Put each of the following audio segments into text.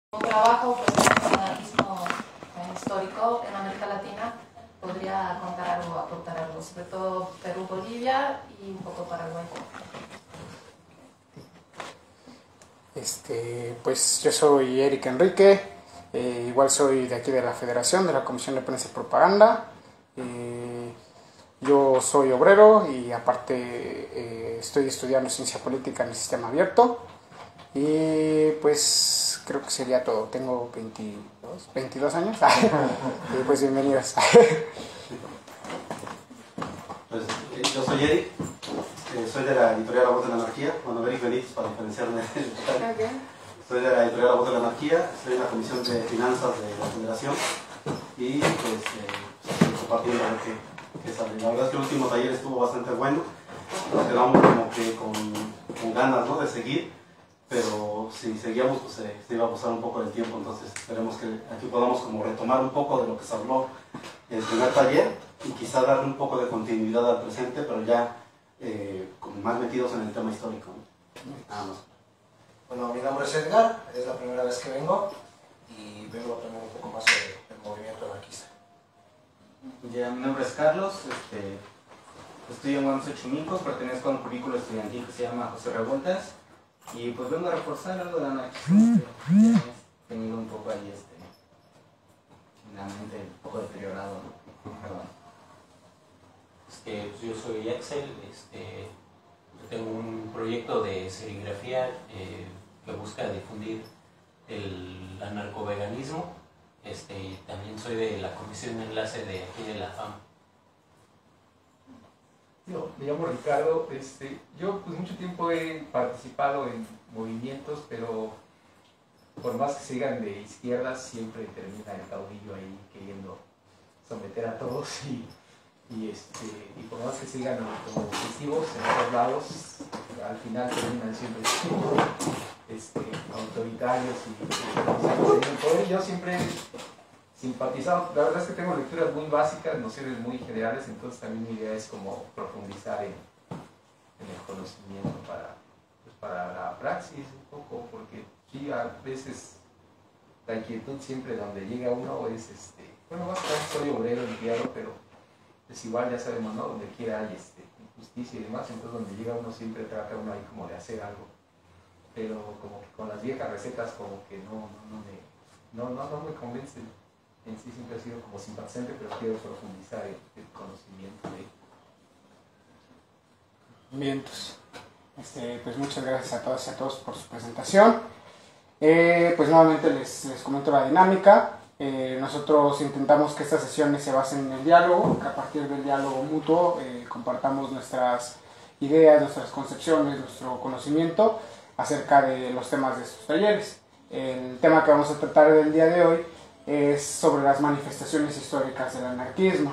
Un trabajo pues, en anarquismo histórico en América Latina podría contar algo, aportar algo, sobre todo Perú, Bolivia y un poco Paraguay. Pues yo soy Eric Enrique, igual soy de aquí de la Federación, de la Comisión de Prensa y Propaganda. Yo soy obrero y aparte estoy estudiando ciencia política en el sistema abierto. Y pues creo que sería todo. Tengo 22 años. Y pues bienvenidos. Pues, yo soy Eric, soy de la editorial La Voz de la Anarquía. Bueno, Eric Benítez para diferenciarme. Soy de la editorial La Voz de la Anarquía, estoy en la Comisión de Finanzas de la Federación y pues compartiendo lo que sale. La verdad es que el último taller estuvo bastante bueno, nos quedamos como que con ganas, ¿no?, de seguir, pero si seguíamos pues se iba a pasar un poco del tiempo, entonces esperemos que aquí podamos como retomar un poco de lo que se habló en el primer taller y quizá darle un poco de continuidad al presente, pero ya como más metidos en el tema histórico, ¿no? Nada más. Bueno, mi nombre es Edgar, es la primera vez que vengo y vengo a aprender un poco más sobre el movimiento anarquista. Ya, mi nombre es Carlos, estudio en UAM Xochimilco, pertenezco a un currículo estudiantil que se llama José Revueltas y pues vengo a reforzar algo del anarquismo que ya he tenido un poco ahí en la mente un poco deteriorado, ¿no? Perdón. Pues yo soy Axel, yo tengo un proyecto de serigrafía que busca difundir el anarcoveganismo. También soy de la comisión de enlace de aquí de la FAM. Yo me llamo Ricardo, yo pues mucho tiempo he participado en movimientos, pero por más que sigan de izquierdas siempre termina el caudillo ahí queriendo someter a todos y por más que sigan como obsesivos en todos lados, al final terminan siempre autoritarios y yo siempre he simpatizado. La verdad es que tengo lecturas muy básicas, nociones muy generales, entonces también mi idea es como profundizar en el conocimiento para la praxis un poco, porque sí, a veces la inquietud siempre donde llega uno es, bueno, más que soy obrero, empleado, pero es igual, ya sabemos, ¿no? Donde quiera hay injusticia y demás, entonces donde llega uno siempre trata uno ahí como de hacer algo, pero como que con las viejas recetas como que no me convencen. En sí siempre he sido como simpatizante, pero quiero profundizar el conocimiento de... Bien, pues muchas gracias a todas y a todos por su presentación. Pues nuevamente les comento la dinámica. Nosotros intentamos que estas sesiones se basen en el diálogo, que a partir del diálogo mutuo compartamos nuestras ideas, nuestras concepciones, nuestro conocimiento acerca de los temas de estos talleres. El tema que vamos a tratar del día de hoy es sobre las manifestaciones históricas del anarquismo.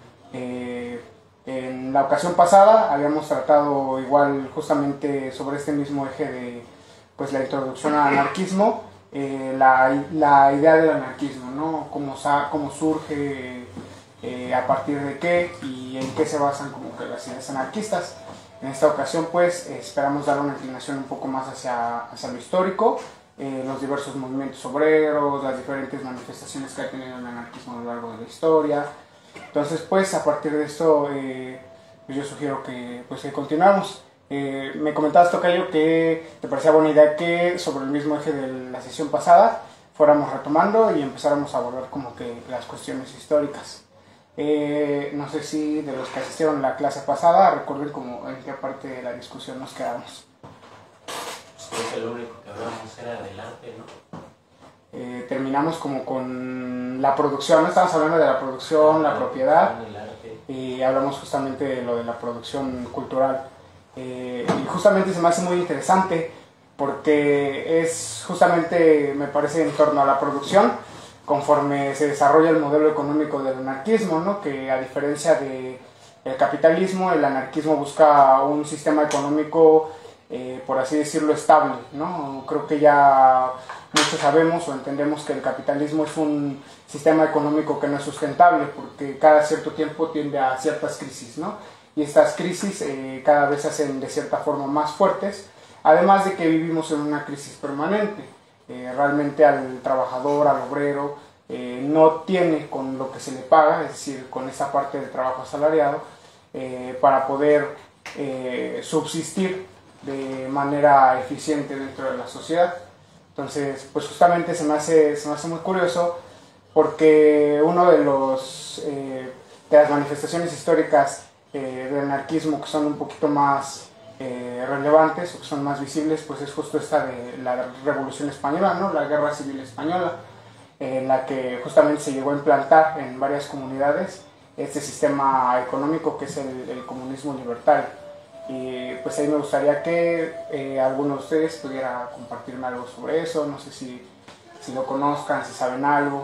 En la ocasión pasada habíamos tratado igual justamente sobre este mismo eje de pues, la introducción al anarquismo, la idea del anarquismo, ¿no? Cómo surge, a partir de qué y en qué se basan como que las ideas anarquistas. En esta ocasión pues esperamos dar una inclinación un poco más hacia lo histórico, los diversos movimientos obreros, las diferentes manifestaciones que ha tenido el anarquismo a lo largo de la historia. Entonces pues a partir de esto pues yo sugiero que continuamos. Me comentabas, Tocayo, que te parecía buena idea que sobre el mismo eje de la sesión pasada fuéramos retomando y empezáramos a abordar como que las cuestiones históricas. No sé si de los que asistieron a la clase pasada recuerden como en qué parte de la discusión nos quedamos. Creo que lo único que hablamos era del arte, ¿no? Terminamos como con la producción, ¿no? Estábamos hablando de la producción, la propiedad, y hablamos justamente de lo de la producción cultural. Y justamente se me hace muy interesante porque es justamente, me parece, en torno a la producción conforme se desarrolla el modelo económico del anarquismo, ¿no? Que a diferencia del capitalismo, el anarquismo busca un sistema económico por así decirlo, estable, ¿no? Creo que ya muchos sabemos o entendemos que el capitalismo es un sistema económico que no es sustentable porque cada cierto tiempo tiende a ciertas crisis, ¿no? Y estas crisis cada vez se hacen de cierta forma más fuertes, además de que vivimos en una crisis permanente. realmente al trabajador, al obrero, no tiene con lo que se le paga, es decir, con esa parte del trabajo asalariado, para poder subsistir de manera eficiente dentro de la sociedad. Entonces, pues justamente se me hace muy curioso, porque uno de las manifestaciones históricas del anarquismo que son un poquito más relevantes o que son más visibles, pues es justo esta de la Revolución Española, ¿no? La Guerra Civil Española, en la que justamente se llegó a implantar en varias comunidades este sistema económico que es el comunismo libertario. Y pues ahí me gustaría que alguno de ustedes pudiera compartirme algo sobre eso, no sé si lo conozcan, si saben algo.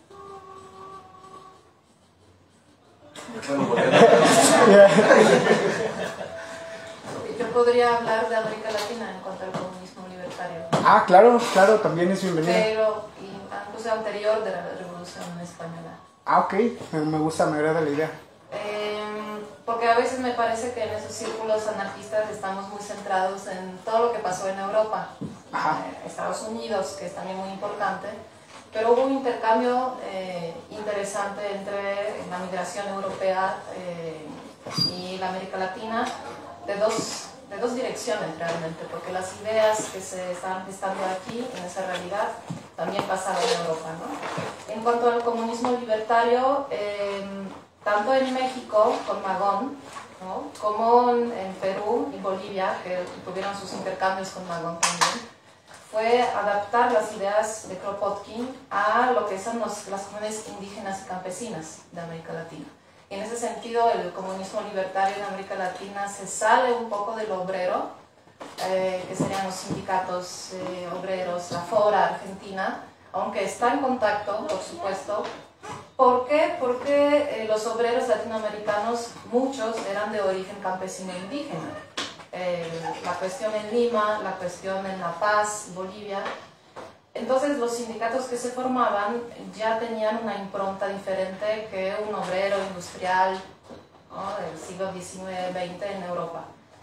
Yo podría hablar de América Latina en cuanto al comunismo libertario. Ah, claro, también es bienvenido. Pero incluso anterior de la Revolución Española. Ah, ok, me gusta, me agrada la idea. Porque a veces me parece que en esos círculos anarquistas estamos muy centrados en todo lo que pasó en Europa, Estados Unidos, que es también muy importante, pero hubo un intercambio interesante entre la migración europea y la América Latina de dos direcciones realmente, porque las ideas que se están gestando aquí, en esa realidad, también pasaron en Europa, ¿no? En cuanto al comunismo libertario, tanto en México con Magón, ¿no? Como en Perú y Bolivia, que tuvieron sus intercambios con Magón también, fue adaptar las ideas de Kropotkin a lo que son las comunidades indígenas y campesinas de América Latina. Y en ese sentido, el comunismo libertario en América Latina se sale un poco del obrero, que serían los sindicatos obreros, la FORA argentina, aunque está en contacto, por supuesto. ¿Por qué? Porque los obreros latinoamericanos, muchos eran de origen campesino e indígena. La cuestión en Lima, la cuestión en La Paz, Bolivia. Entonces los sindicatos que se formaban ya tenían una impronta diferente que un obrero industrial, ¿no?, del siglo XIX-XX en Europa.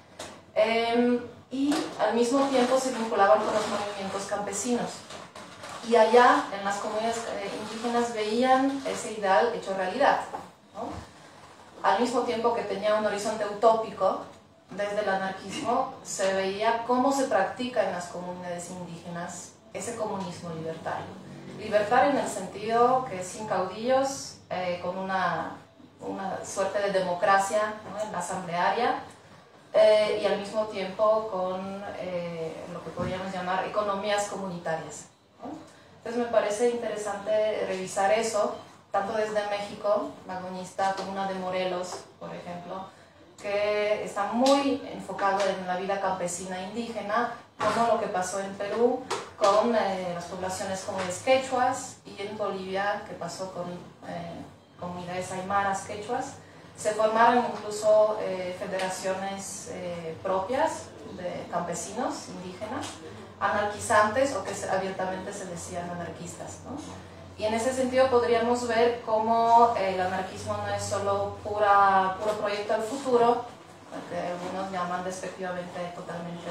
Y al mismo tiempo se vinculaban con los movimientos campesinos. Y allá, en las comunidades indígenas, veían ese ideal hecho realidad, ¿no? Al mismo tiempo que tenía un horizonte utópico, desde el anarquismo se veía cómo se practica en las comunidades indígenas ese comunismo libertario. Libertario en el sentido que sin caudillos, con una suerte de democracia, ¿no?, en la asamblearia, y al mismo tiempo con lo que podríamos llamar economías comunitarias, ¿no? Entonces me parece interesante revisar eso, tanto desde México, magonista, como una de Morelos, por ejemplo, que está muy enfocado en la vida campesina indígena, como lo que pasó en Perú con las poblaciones comunes quechuas, y en Bolivia, que pasó con comunidades aymaras quechuas. Se formaron incluso federaciones propias de campesinos indígenas, anarquizantes, o que abiertamente se decían anarquistas, ¿no? Y en ese sentido podríamos ver cómo el anarquismo no es solo puro proyecto al futuro, que algunos llaman despectivamente totalmente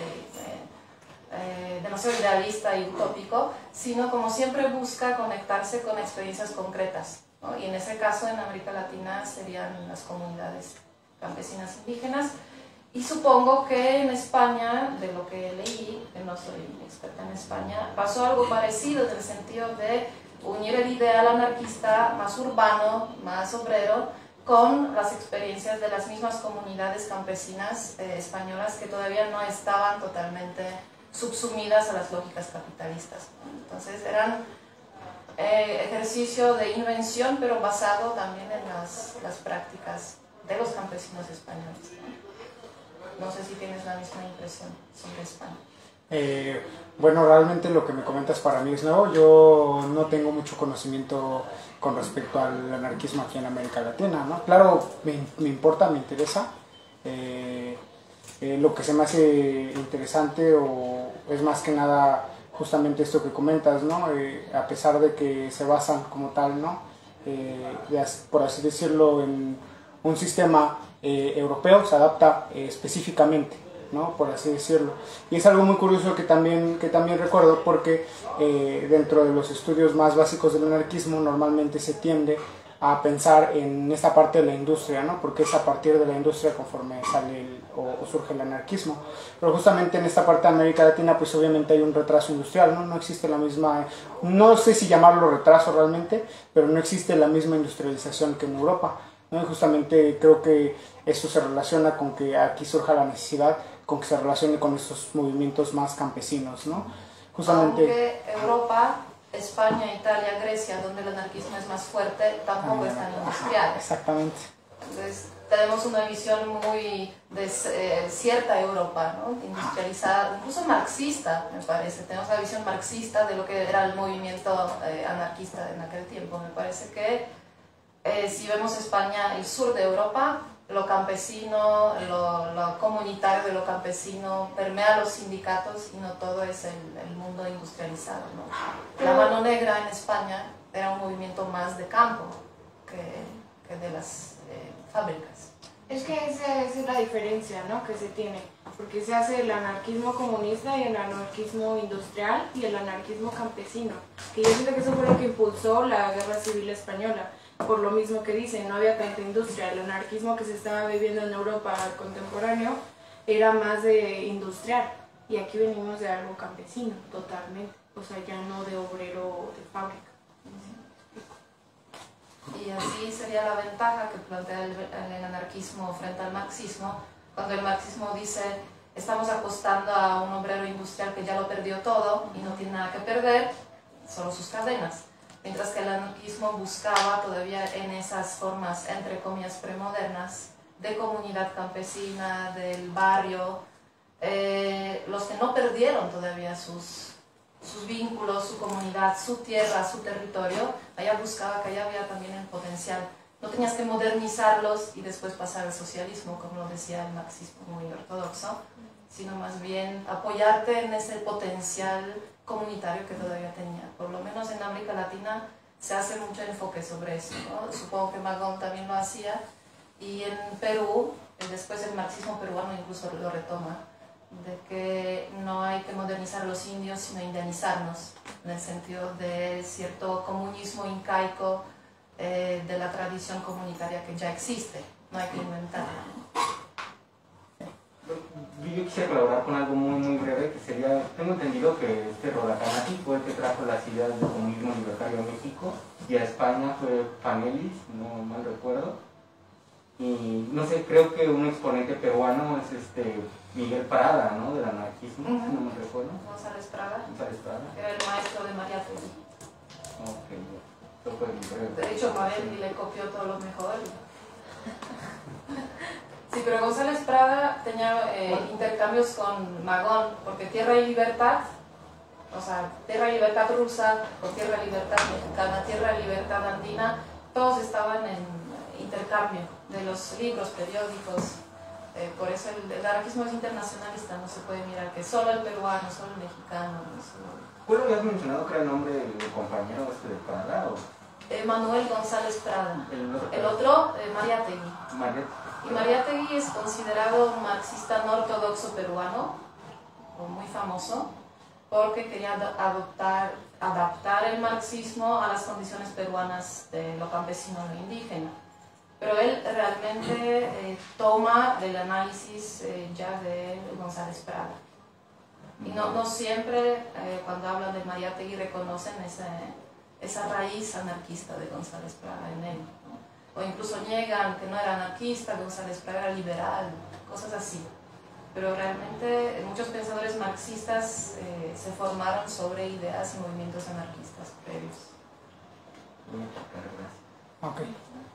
demasiado idealista y utópico, sino como siempre busca conectarse con experiencias concretas, ¿no? Y en ese caso en América Latina serían las comunidades campesinas indígenas. Y supongo que en España, de lo que leí, que no soy experta en España, pasó algo parecido en el sentido de unir el ideal anarquista más urbano, más obrero, con las experiencias de las mismas comunidades campesinas españolas que todavía no estaban totalmente subsumidas a las lógicas capitalistas, ¿no? Entonces eran ejercicio de invención, pero basado también en las prácticas de los campesinos españoles, ¿no? No sé si tienes la misma impresión sobre España. Bueno, realmente lo que me comentas para mí es nuevo. Yo no tengo mucho conocimiento con respecto al anarquismo aquí en América Latina, ¿no? Claro, me importa, me interesa. Lo que se me hace interesante o es más que nada justamente esto que comentas, ¿no? A pesar de que se basan como tal, ¿no? Por así decirlo, en un sistema europeo, se adapta específicamente, ¿no? Por así decirlo. Y es algo muy curioso que también recuerdo porque dentro de los estudios más básicos del anarquismo normalmente se tiende a pensar en esta parte de la industria, ¿no? Porque es a partir de la industria conforme sale o surge el anarquismo. Pero justamente en esta parte de América Latina pues obviamente hay un retraso industrial, ¿no? No existe la misma, no sé si llamarlo retraso realmente, pero no existe la misma industrialización que en Europa, ¿no? Y justamente creo que eso se relaciona con que aquí surja la necesidad, con que se relacione con estos movimientos más campesinos, ¿no? Justamente, aunque Europa, España, Italia, Grecia, donde el anarquismo es más fuerte, tampoco es tan industrial. Exactamente. Entonces, tenemos una visión muy de cierta Europa, ¿no? Industrializada, incluso marxista, me parece. Tenemos la visión marxista de lo que era el movimiento anarquista en aquel tiempo. Me parece que si vemos España, el sur de Europa, lo campesino, lo comunitario de lo campesino permea los sindicatos y no todo es el mundo industrializado, ¿no? La mano negra en España era un movimiento más de campo que de las fábricas. Es que esa es la diferencia, ¿no?, que se tiene, porque se hace el anarquismo comunista y el anarquismo industrial y el anarquismo campesino, que yo siento que eso fue lo que impulsó la Guerra Civil Española. Por lo mismo que dicen, no había tanta industria, el anarquismo que se estaba viviendo en Europa contemporáneo era más de industrial, y aquí venimos de algo campesino, totalmente, o sea, ya no de obrero de fábrica. Y así sería la ventaja que plantea el anarquismo frente al marxismo, cuando el marxismo dice, estamos apostando a un obrero industrial que ya lo perdió todo y no tiene nada que perder, solo sus cadenas. Mientras que el anarquismo buscaba todavía en esas formas, entre comillas, premodernas, de comunidad campesina, del barrio, los que no perdieron todavía sus vínculos, su comunidad, su tierra, su territorio, allá buscaba que allá había también el potencial. No tenías que modernizarlos y después pasar al socialismo, como lo decía el marxismo muy ortodoxo, sino más bien apoyarte en ese potencial comunitario que todavía tenía. Por lo menos en América Latina se hace mucho enfoque sobre eso, ¿no? Supongo que Magón también lo hacía, y en Perú, después el marxismo peruano incluso lo retoma, de que no hay que modernizar a los indios, sino indemnizarnos, en el sentido de cierto comunismo incaico de la tradición comunitaria que ya existe, no hay que inventarla. Yo quisiera colaborar con algo muy breve, que sería, tengo entendido que Rodacanati fue el que trajo las ideas del comunismo libertario a México, y a España fue Panelis, no mal recuerdo, y no sé, creo que un exponente peruano es Miguel Prada, ¿no?, del anarquismo, no me recuerdo. González Prada. González Prada. Era el maestro de Mariátegui. Ok, eso fue muy breve. De hecho, Mariátegui le copió todo lo mejor. Sí, pero González Prada tenía intercambios con Magón, porque Tierra y Libertad, o sea, Tierra y Libertad rusa, o Tierra y Libertad mexicana, Tierra y Libertad andina, todos estaban en intercambio de los libros, periódicos. Por eso el anarquismo es internacionalista, no se puede mirar que solo el peruano, solo el mexicano. ¿Cuál habías mencionado que era el nombre del compañero de Prada? Manuel González Prada. El otro, Mariátegui. Y Mariátegui es considerado un marxista no ortodoxo peruano, muy famoso, porque quería adaptar el marxismo a las condiciones peruanas de lo campesino y lo indígena. Pero él realmente toma el análisis ya de González Prada. Y no siempre, cuando hablan de Mariátegui, reconocen esa raíz anarquista de González Prada en él, ¿no? O incluso niegan que no era anarquista, González Prada era liberal, cosas así. Pero realmente muchos pensadores marxistas se formaron sobre ideas y movimientos anarquistas previos. Ok.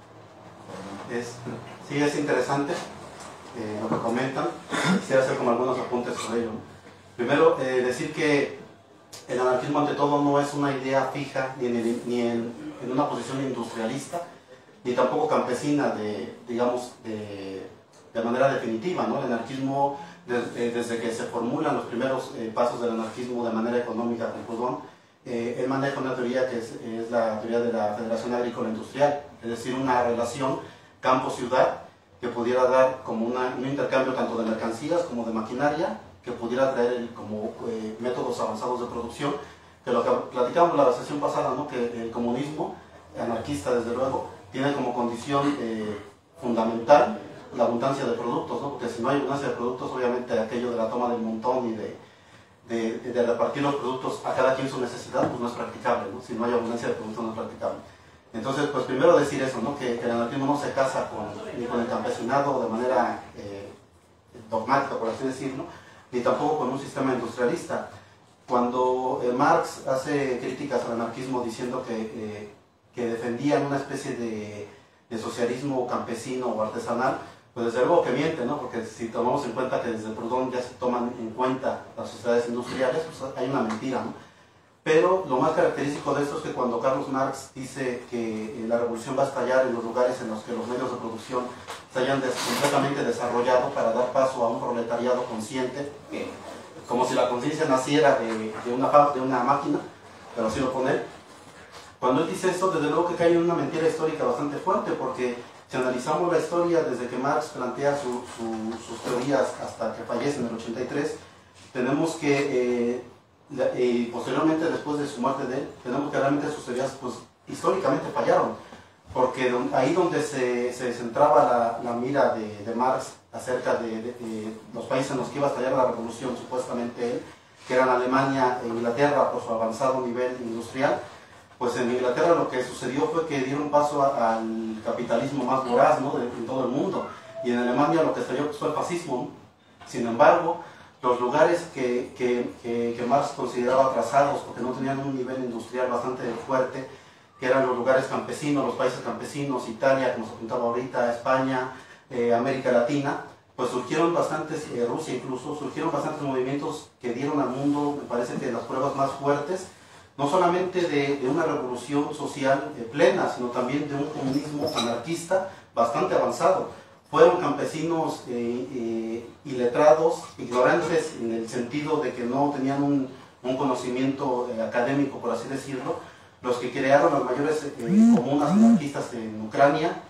Sí, es interesante lo que comentan. Quisiera hacer como algunos apuntes sobre ello. Primero, decir que el anarquismo ante todo no es una idea fija ni en una posición industrialista, ni tampoco campesina de manera definitiva, ¿no? El anarquismo, desde que se formulan los primeros pasos del anarquismo de manera económica con Proudhon, él maneja una teoría que es la teoría de la Federación Agrícola Industrial, es decir, una relación campo-ciudad que pudiera dar como un intercambio tanto de mercancías como de maquinaria, que pudiera traer como métodos avanzados de producción, que lo que platicamos la sesión pasada, ¿no? Que el comunismo anarquista, desde luego, tiene como condición fundamental la abundancia de productos, ¿no? Porque si no hay abundancia de productos, obviamente aquello de la toma del montón y de repartir los productos a cada quien su necesidad, pues no es practicable, ¿no? Si no hay abundancia de productos no es practicable. Entonces, pues primero decir eso, ¿no? Que el anarquismo no se casa ni con el campesinado de manera dogmática, por así decirlo, ni tampoco con un sistema industrialista. Cuando Marx hace críticas al anarquismo diciendo que defendían una especie de socialismo campesino o artesanal, pues desde luego que miente, ¿no? Porque si tomamos en cuenta que desde Proudhon ya se toman en cuenta las sociedades industriales, pues hay una mentira, ¿no? Pero lo más característico de esto es que cuando Carlos Marx dice que la revolución va a estallar en los lugares en los que los medios de producción se hayan completamente desarrollado para dar paso a un proletariado consciente, como si la conciencia naciera de una máquina, pero así lo pone. Cuando él dice esto, desde luego que cae en una mentira histórica bastante fuerte, porque si analizamos la historia desde que Marx plantea sus teorías hasta que fallece en el 83, tenemos que, y posteriormente después de su muerte de él, tenemos que realmente sus teorías pues, históricamente fallaron, porque ahí donde se centraba la mira de Marx acerca de los países en los que iba a estallar la revolución, supuestamente él, que eran Alemania e Inglaterra por su avanzado nivel industrial, pues en Inglaterra lo que sucedió fue que dieron paso al capitalismo más voraz, ¿no? En todo el mundo, y en Alemania lo que estalló fue el fascismo, ¿no? Sin embargo, los lugares que Marx consideraba atrasados porque no tenían un nivel industrial bastante fuerte, que eran los lugares campesinos, los países campesinos, Italia, como se apuntaba ahorita, España, América Latina, pues surgieron bastantes, Rusia incluso, surgieron bastantes movimientos que dieron al mundo, me parece que las pruebas más fuertes, no solamente de una revolución social plena, sino también de un comunismo anarquista bastante avanzado. Fueron campesinos iletrados, ignorantes en el sentido de que no tenían un conocimiento académico, por así decirlo, los que crearon las mayores comunas anarquistas en Ucrania,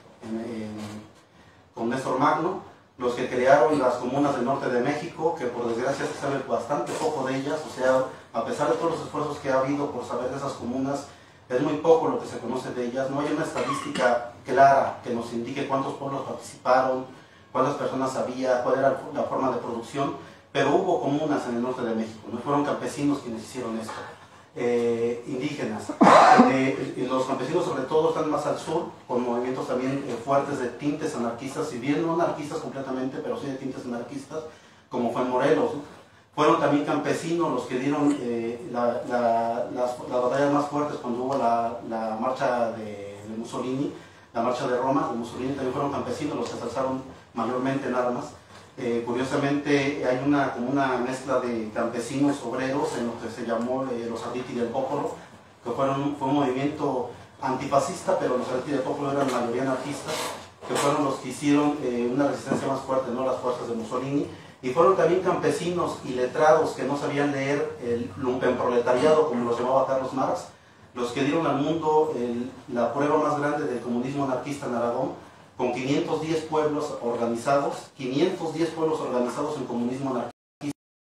con Néstor Magno, los que crearon las comunas del norte de México, que por desgracia se sabe bastante poco de ellas, o sea, a pesar de todos los esfuerzos que ha habido por saber de esas comunas, es muy poco lo que se conoce de ellas, no hay una estadística clara que nos indique cuántos pueblos participaron, cuántas personas había, cuál era la forma de producción, pero hubo comunas en el norte de México, no fueron campesinos quienes hicieron esto. Indígenas. Los campesinos sobre todo están más al sur, con movimientos también fuertes de tintes anarquistas, si bien no anarquistas completamente, pero sí de tintes anarquistas, como fue en Morelos, ¿no? Fueron también campesinos los que dieron las batallas más fuertes cuando hubo la marcha de Mussolini, la marcha de Roma de Mussolini, también fueron campesinos los que se alzaron mayormente en armas. Curiosamente hay como una mezcla de campesinos obreros en lo que se llamó los Arditi del Popolo, que fue un movimiento antifascista, pero los Arditi del Popolo eran mayoría anarquistas, que fueron los que hicieron una resistencia más fuerte, ¿no? Las fuerzas de Mussolini, y fueron también campesinos iletrados que no sabían leer el lumpenproletariado, como los llamaba Carlos Marx, los que dieron al mundo la prueba más grande del comunismo anarquista en Aragón, con 510 pueblos organizados, 510 pueblos organizados en comunismo anarquista,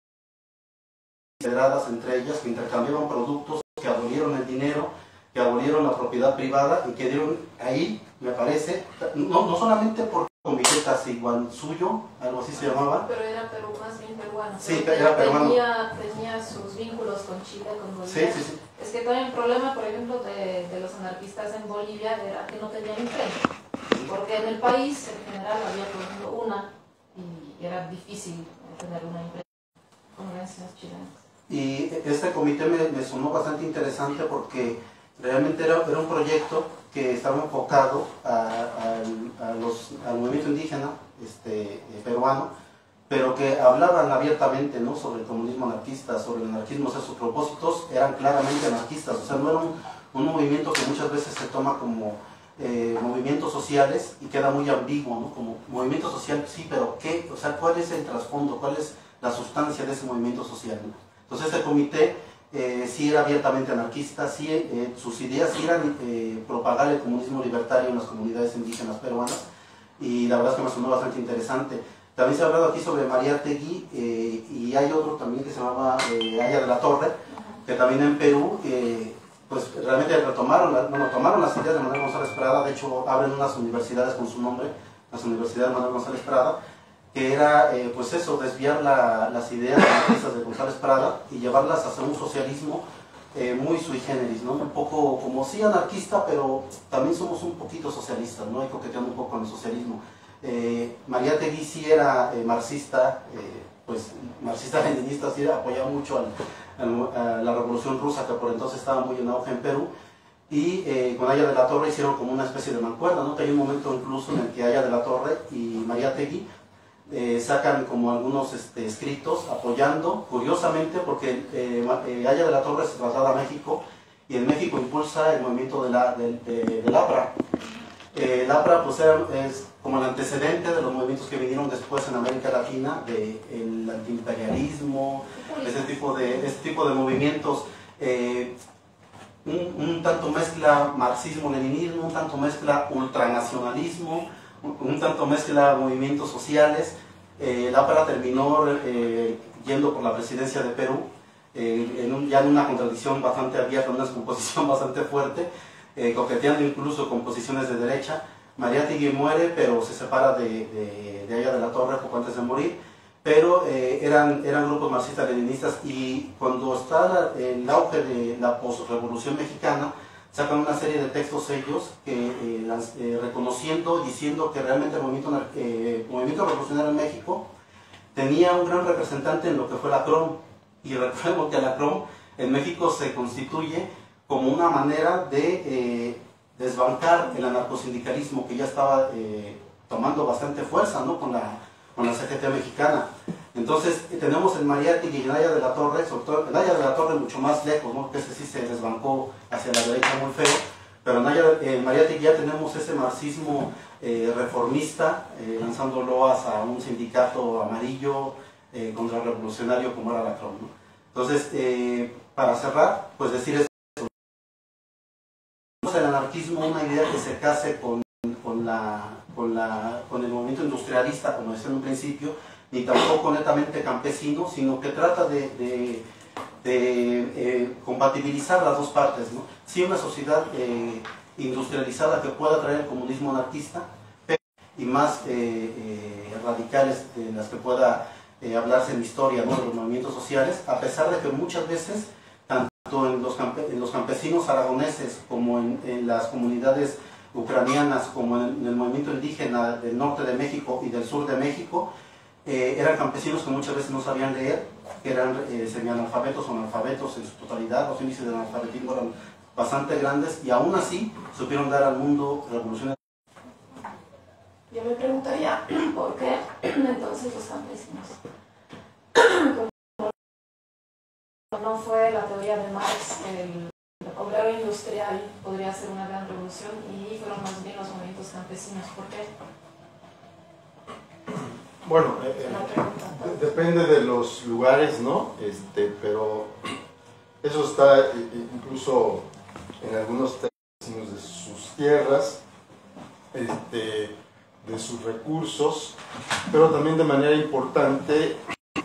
federadas entre ellas, que intercambiaban productos, que abolieron el dinero, que abolieron la propiedad privada y que dieron ahí, me parece, no solamente por Comitetas igual suyo, algo así se llamaba. Pero era Perú, más bien peruano. Sí, era peruano. Tenía sus vínculos con Chile, con Bolivia. Sí. Es que también el problema, por ejemplo, de los anarquistas en Bolivia era que no tenían imprenta. Porque en el país, en general, había por ejemplo una y era difícil tener una imprenta con organizaciones chilenas. Y este comité me sonó bastante interesante porque realmente era un proyecto que estaba enfocado al movimiento indígena peruano, pero que hablaban abiertamente, ¿no? Sobre el comunismo anarquista, sobre el anarquismo, o sea, sus propósitos eran claramente anarquistas, o sea, no era un movimiento que muchas veces se toma como movimientos sociales y queda muy ambiguo, ¿no? Como movimiento social, sí, pero ¿qué? O sea, ¿cuál es el trasfondo? ¿Cuál es la sustancia de ese movimiento social, ¿no? Entonces este comité sí era abiertamente anarquista, sí, sus ideas sí eran propagar el comunismo libertario en las comunidades indígenas peruanas, y la verdad es que me sonó bastante interesante. También se ha hablado aquí sobre Mariátegui y hay otro también que se llamaba Aya de la Torre, que también en Perú pues realmente tomaron las ideas de Manuel González Prada. De hecho abren unas universidades con su nombre, las universidades de Manuel González Prada, que era pues eso, desviar las ideas anarquistas de González Prada y llevarlas hacia un socialismo muy sui generis, ¿no? Un poco como sí anarquista, pero también somos un poquito socialistas, ¿no? Y coqueteando un poco con el socialismo. Mariátegui sí era marxista, pues marxista-leninista, sí apoyaba mucho a la revolución rusa, que por entonces estaba muy en auge en Perú, y con Aya de la Torre hicieron como una especie de mancuerna, ¿no? Que hay un momento incluso en el que Aya de la Torre y Mariátegui sacan como algunos escritos apoyando, curiosamente, porque Aya de la Torre se traslada a México y en México impulsa el movimiento del APRA. El APRA pues es como el antecedente de los movimientos que vinieron después en América Latina, del antiimperialismo, este tipo de movimientos, un tanto mezcla marxismo-leninismo, un tanto mezcla ultranacionalismo, un tanto mezcla movimientos sociales. El APRA terminó yendo por la presidencia de Perú, ya en una contradicción bastante abierta, una descomposición bastante fuerte, coqueteando incluso con posiciones de derecha. Mariátegui muere, pero se separa de Aya de la Torre poco antes de morir, pero eran grupos marxistas-leninistas, y cuando está el auge de la posrevolución mexicana, sacan una serie de textos ellos reconociendo, diciendo que realmente el movimiento revolucionario en México tenía un gran representante en lo que fue la CROM, y recuerdo que la CROM en México se constituye como una manera de desbancar el anarcosindicalismo que ya estaba tomando bastante fuerza, ¿no? con la CGT mexicana. Entonces tenemos en Mariátegui y en Aya de la Torre, sobre todo en Aya de la Torre mucho más lejos, ¿no? Que ese sí se desbancó hacia la derecha muy feo, pero en Mariátegui ya tenemos ese marxismo reformista, lanzando loas a un sindicato amarillo contrarrevolucionario como era la CROM, ¿no? Entonces, para cerrar, pues decir esto: el anarquismo, una idea que se case con el movimiento industrialista, como decía en un principio, ni tampoco netamente campesino, sino que trata de compatibilizar las dos partes, ¿no? Sí, una sociedad industrializada que pueda traer el comunismo anarquista, y más radicales de las que pueda hablarse en historia, ¿no? De los movimientos sociales, a pesar de que muchas veces, tanto en los campesinos aragoneses como en las comunidades ucranianas, como en el movimiento indígena del norte de México y del sur de México, eran campesinos que muchas veces no sabían leer, que eran semianalfabetos o analfabetos en su totalidad. Los índices de analfabetismo eran bastante grandes, y aún así supieron dar al mundo revoluciones. Yo me preguntaría, ¿por qué entonces los campesinos? No fue la teoría de Marx, el obrero industrial podría hacer una gran revolución, y fueron más bien los movimientos campesinos. ¿Por qué? Bueno, depende de los lugares, ¿no? Pero eso está incluso en algunos términos de sus tierras, de sus recursos, pero también de manera importante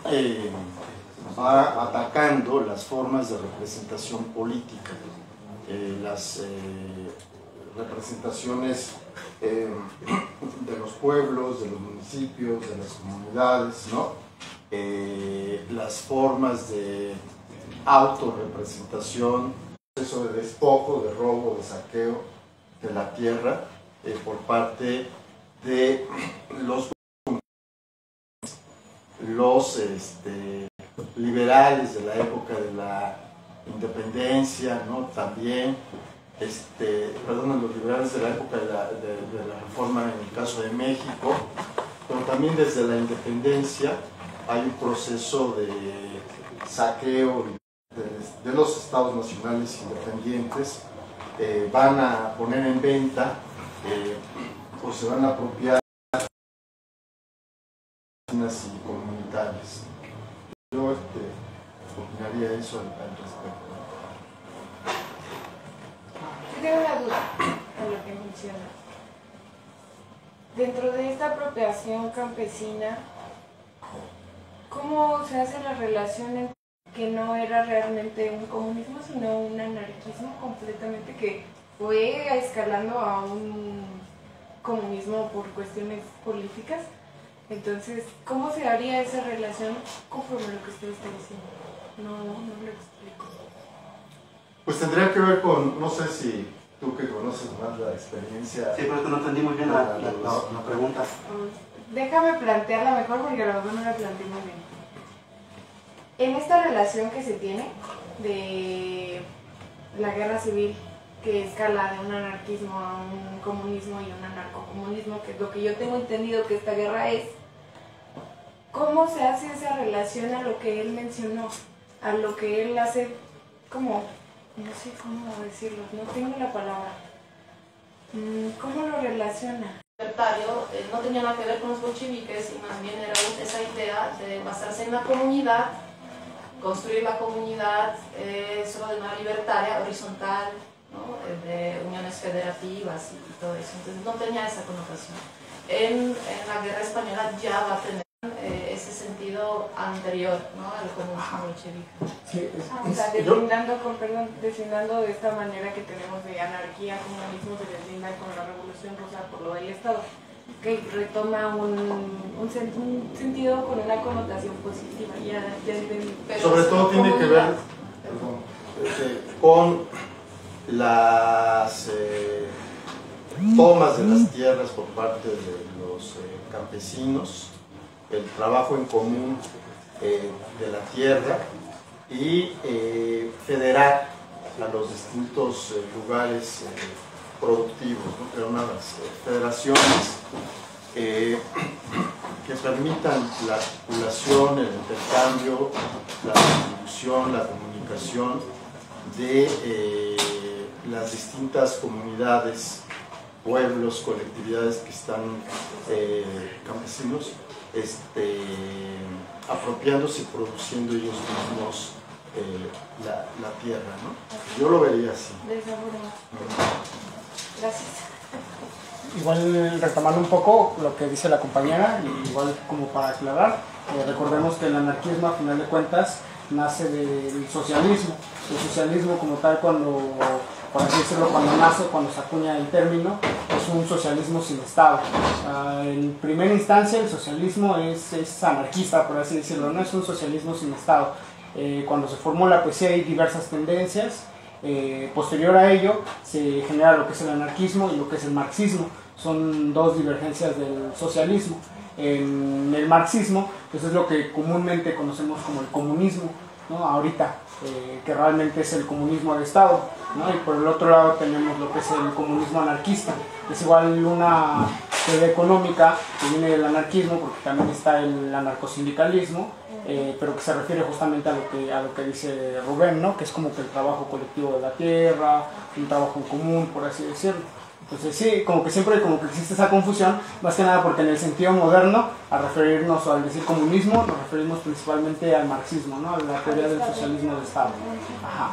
va atacando las formas de representación política, las representaciones de los pueblos, de los municipios, de las comunidades, ¿no? Las formas de autorrepresentación, eso de despojo, de robo, de saqueo de la tierra por parte de los liberales de la época de la independencia, ¿no? También, los liberales de la época de la reforma en el caso de México, pero también desde la independencia hay un proceso de saqueo de los estados nacionales independientes. Van a poner en venta o se van a apropiar y comunitarias. Yo opinaría eso al respecto. Yo tengo una duda en lo que menciona. dentro de esta apropiación campesina, ¿cómo se hace la relación en que no era realmente un comunismo, sino un anarquismo completamente que fue escalando a un comunismo por cuestiones políticas? Entonces, ¿cómo se haría esa relación conforme lo que usted está diciendo? No lo explico. Pues tendría que ver con, no sé si tú que conoces más la experiencia... Sí, pero es que no entendí muy bien la pregunta. Déjame plantearla mejor porque a lo mejor no la planteé muy bien. En esta relación que se tiene de la guerra civil, que escala de un anarquismo a un comunismo y un anarcocomunismo, que es lo que yo tengo entendido que esta guerra es, ¿cómo se hace esa relación a lo que él mencionó? A lo que él hace como, no sé cómo decirlo, no tengo la palabra. ¿Cómo lo relaciona? Libertario no tenía nada que ver con los bolcheviques y más bien era esa idea de basarse en la comunidad, construir la comunidad solo de manera libertaria, horizontal, ¿no? De uniones federativas y todo eso. Entonces no tenía esa connotación. En la guerra española ya va a tener ese sentido anterior, ¿no? Al comunismo bolchevique. Sí, O sea, deslindando de esta manera que tenemos de anarquía, comunismo, se deslindan con la Revolución Rusa por lo del Estado, que retoma un sentido con una connotación positiva. Sobre todo tiene que ver con las tomas de las tierras por parte de los campesinos, el trabajo en común de la tierra y federar a los distintos lugares productivos, ¿no? Crear unas federaciones que permitan la articulación, el intercambio, la distribución, la comunicación de las distintas comunidades, pueblos, colectividades que están campesinos apropiándose y produciendo ellos mismos la tierra, ¿no? Yo lo vería así. De esa forma. Gracias. Igual retomando un poco lo que dice la compañera, y igual como para aclarar, recordemos que el anarquismo a final de cuentas nace del socialismo. El socialismo como tal, cuando, por así decirlo, cuando nace, cuando se acuña el término, es un socialismo sin Estado. En primera instancia el socialismo es anarquista, por así decirlo, no es un socialismo sin Estado. Cuando se formula, pues sí hay diversas tendencias. Posterior a ello se genera lo que es el anarquismo y lo que es el marxismo. Son dos divergencias del socialismo. En el marxismo, pues es lo que comúnmente conocemos como el comunismo, ¿no? Ahorita, que realmente es el comunismo de Estado, ¿no? Y por el otro lado tenemos lo que es el comunismo anarquista. Es igual una teoría económica que viene del anarquismo, porque también está el anarcosindicalismo, pero que se refiere justamente a lo que dice Rubén, ¿no? Que es como que el trabajo colectivo de la tierra, un trabajo en común, por así decirlo. Entonces sí, como que siempre como que existe esa confusión, más que nada porque en el sentido moderno, al referirnos o al decir comunismo, nos referimos principalmente al marxismo, ¿no? A la teoría del socialismo de Estado. Ajá.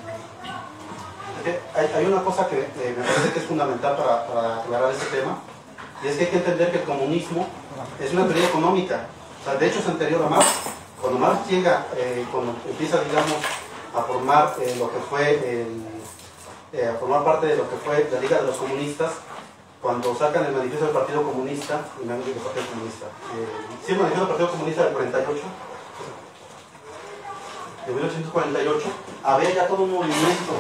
Hay una cosa que me parece que es fundamental para aclarar este tema, y es que hay que entender que el comunismo es una teoría económica. O sea, de hecho es anterior a Marx. Cuando Marx llega, cuando empieza, digamos, a formar lo que fue a formar parte de lo que fue la Liga de los Comunistas, cuando sacan el manifiesto del Partido Comunista, el manifiesto del Partido Comunista, sí, el manifiesto del Partido Comunista del 48, de 1848, había ya todo un movimiento,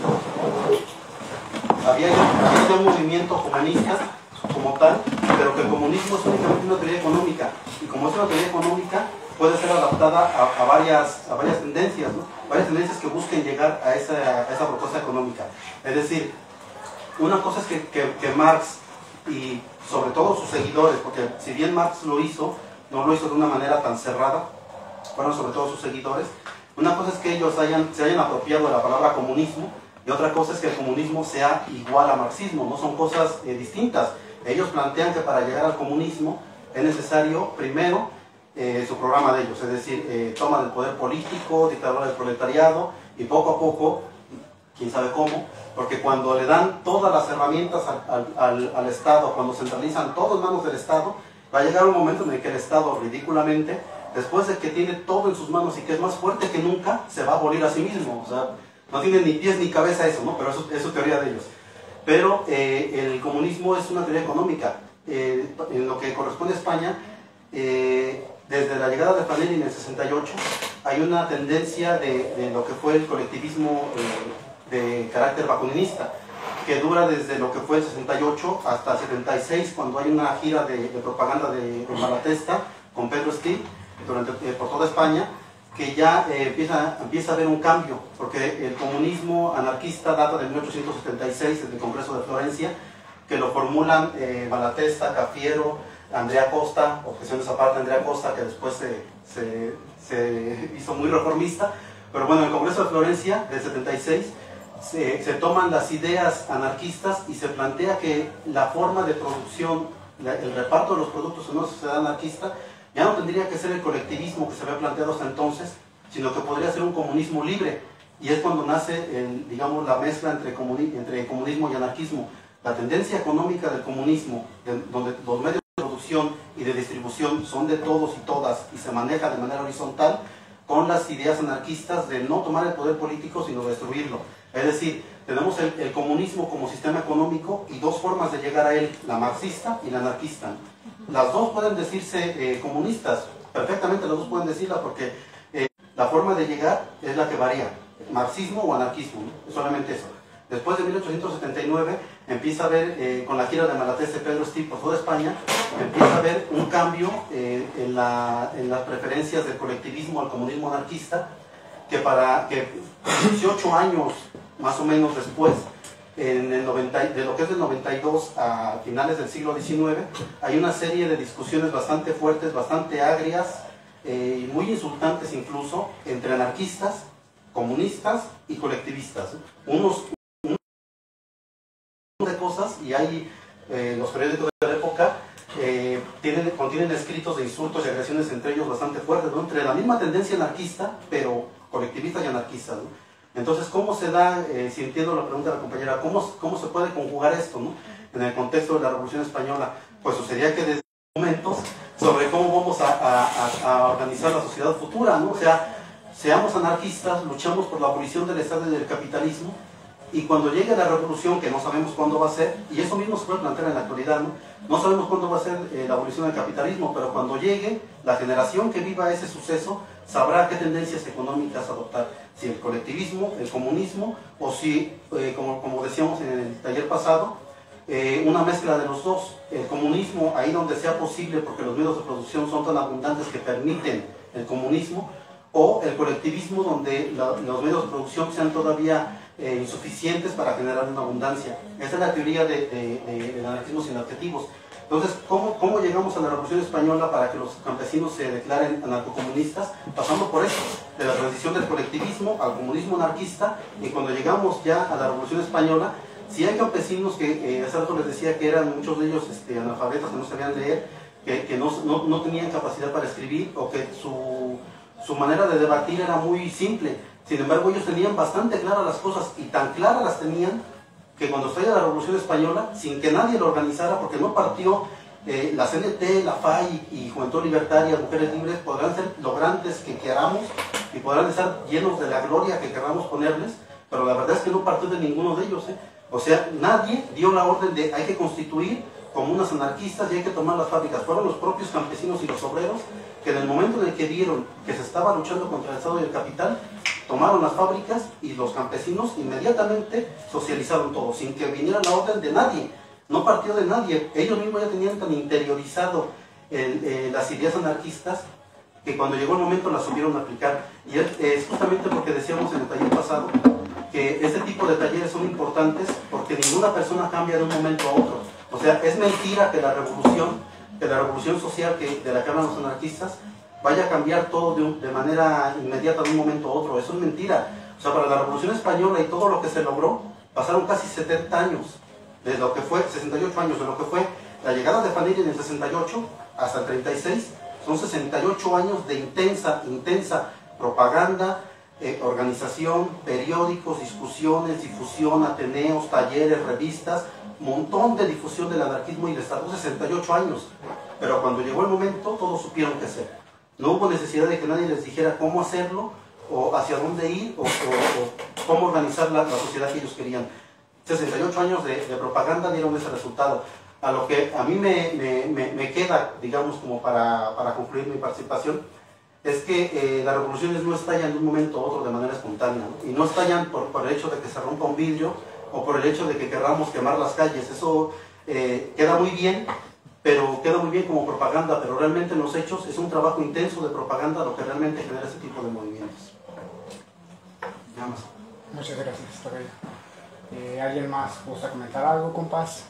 había ya un movimiento comunista como tal, pero que el comunismo es únicamente una teoría económica, y como es una teoría económica, puede ser adaptada a varias tendencias, ¿no? Varias tendencias que busquen llegar a esa propuesta económica. Es decir, una cosa es que Marx y sobre todo sus seguidores, porque si bien Marx lo hizo, no lo hizo de una manera tan cerrada, fueron sobre todo sus seguidores. Una cosa es que ellos se hayan apropiado de la palabra comunismo, y otra cosa es que el comunismo sea igual a marxismo, no son cosas distintas. Ellos plantean que para llegar al comunismo es necesario primero su programa de ellos, es decir, toma del poder político, dictadura del proletariado, y poco a poco quién sabe cómo, porque cuando le dan todas las herramientas al Estado, cuando centralizan todo en manos del Estado, va a llegar un momento en el que el Estado, ridículamente, después de que tiene todo en sus manos y que es más fuerte que nunca, se va a abolir a sí mismo. O sea, no tiene ni pies ni cabeza eso, ¿no? Pero eso es su teoría de ellos. Pero el comunismo es una teoría económica. En lo que corresponde a España, desde la llegada de Fanelli en el 68, hay una tendencia de lo que fue el colectivismo de carácter bakuninista, que dura desde lo que fue el 68 hasta el 76, cuando hay una gira de propaganda de Malatesta con Pedro Steele por toda España, que ya empieza a haber un cambio, porque el comunismo anarquista data de 1876, en el Congreso de Florencia, que lo formulan Malatesta, Cafiero, Andrea Costa, objeciones aparte Andrea Costa, que después se hizo muy reformista, pero bueno, en el Congreso de Florencia del 76 se toman las ideas anarquistas y se plantea que la forma de producción, el reparto de los productos en una sociedad anarquista, ya no tendría que ser el colectivismo que se había planteado hasta entonces, sino que podría ser un comunismo libre, y es cuando nace, digamos, la mezcla entre comunismo y anarquismo. La tendencia económica del comunismo, donde los medios de producción y de distribución son de todos y todas y se maneja de manera horizontal, con las ideas anarquistas de no tomar el poder político sino destruirlo. Es decir, tenemos el comunismo como sistema económico y dos formas de llegar a él, la marxista y la anarquista. Las dos pueden decirse comunistas, perfectamente las dos pueden decirla, porque la forma de llegar es la que varía, marxismo o anarquismo, ¿no? Solamente eso. Después de 1879 empieza a haber, con la gira de Malatesta y Pedro Steele por toda España, empieza a haber un cambio en las preferencias del colectivismo al comunismo anarquista, que 18 años más o menos después, de lo que es del 92 a finales del siglo XIX, hay una serie de discusiones bastante fuertes, bastante agrias, y muy insultantes incluso, entre anarquistas, comunistas y colectivistas. Unos de cosas, y hay los periódicos de la época contienen escritos de insultos y agresiones entre ellos bastante fuertes, ¿no? Entre la misma tendencia anarquista, pero colectivista y anarquista, ¿no? Entonces, ¿cómo se da, si entiendo la pregunta de la compañera, cómo se puede conjugar esto, ¿no? En el contexto de la Revolución Española? Pues sucedía que desde momentos sobre cómo vamos a organizar la sociedad futura, ¿no? O sea, seamos anarquistas, luchamos por la abolición del Estado y del capitalismo, y cuando llegue la revolución, que no sabemos cuándo va a ser, y eso mismo se puede plantear en la actualidad, no sabemos cuándo va a ser la abolición del capitalismo, pero cuando llegue, la generación que viva ese suceso sabrá qué tendencias económicas adoptar, si el colectivismo, el comunismo, o si, como decíamos en el taller pasado, una mezcla de los dos. El comunismo, ahí donde sea posible, porque los medios de producción son tan abundantes que permiten el comunismo, o el colectivismo, donde los medios de producción sean todavía insuficientes para generar una abundancia. Esa es la teoría del anarquismo sin adjetivos. Entonces, ¿cómo llegamos a la Revolución Española para que los campesinos se declaren anarcocomunistas? Pasando por eso, de la transición del colectivismo al comunismo anarquista, y cuando llegamos ya a la Revolución Española, si hay campesinos que, hace rato les decía que eran muchos de ellos analfabetas, que no sabían leer, que no tenían capacidad para escribir, o que su manera de debatir era muy simple. Sin embargo, ellos tenían bastante claras las cosas, y tan claras las tenían que cuando estalla la Revolución Española, sin que nadie lo organizara, porque no partió la CNT, la FAI y Juventud Libertaria, Mujeres Libres, podrán ser lo grandes que queramos y podrán estar llenos de la gloria que queramos ponerles, pero la verdad es que no partió de ninguno de ellos. O sea, nadie dio la orden de hay que constituir comunas anarquistas y hay que tomar las fábricas. Fueron los propios campesinos y los obreros que en el momento en el que vieron que se estaba luchando contra el Estado y el capital, tomaron las fábricas, y los campesinos inmediatamente socializaron todo, sin que viniera la orden de nadie. No partió de nadie. Ellos mismos ya tenían tan interiorizado las ideas anarquistas que cuando llegó el momento las supieron aplicar. Y es justamente porque decíamos en el taller pasado que este tipo de talleres son importantes porque ninguna persona cambia de un momento a otro. O sea, es mentira que la revolución social de la que hablan los anarquistas vaya a cambiar todo de manera inmediata de un momento a otro. Eso es mentira. O sea, para la Revolución Española y todo lo que se logró, pasaron casi 70 años, de lo que fue, 68 años, de lo que fue la llegada de Fanelli en el 68 hasta el 36, son 68 años de intensa propaganda, organización, periódicos, discusiones, difusión, ateneos, talleres, revistas, montón de difusión del anarquismo, y les tardó 68 años. Pero cuando llegó el momento, todos supieron qué hacer. No hubo necesidad de que nadie les dijera cómo hacerlo, o hacia dónde ir, o cómo organizar la sociedad que ellos querían. 68 años de propaganda dieron ese resultado. A lo que a mí me queda, digamos, como para concluir mi participación, es que las revoluciones no estallan de un momento a otro de manera espontánea, ¿no? Y no estallan por el hecho de que se rompa un vidrio, o por el hecho de que queramos quemar las calles. Eso queda muy bien, pero queda muy bien como propaganda, pero realmente en los hechos es un trabajo intenso de propaganda lo que realmente genera ese tipo de movimientos. Nada más. Muchas gracias, Torreya. ¿Alguien más gusta comentar algo, compás?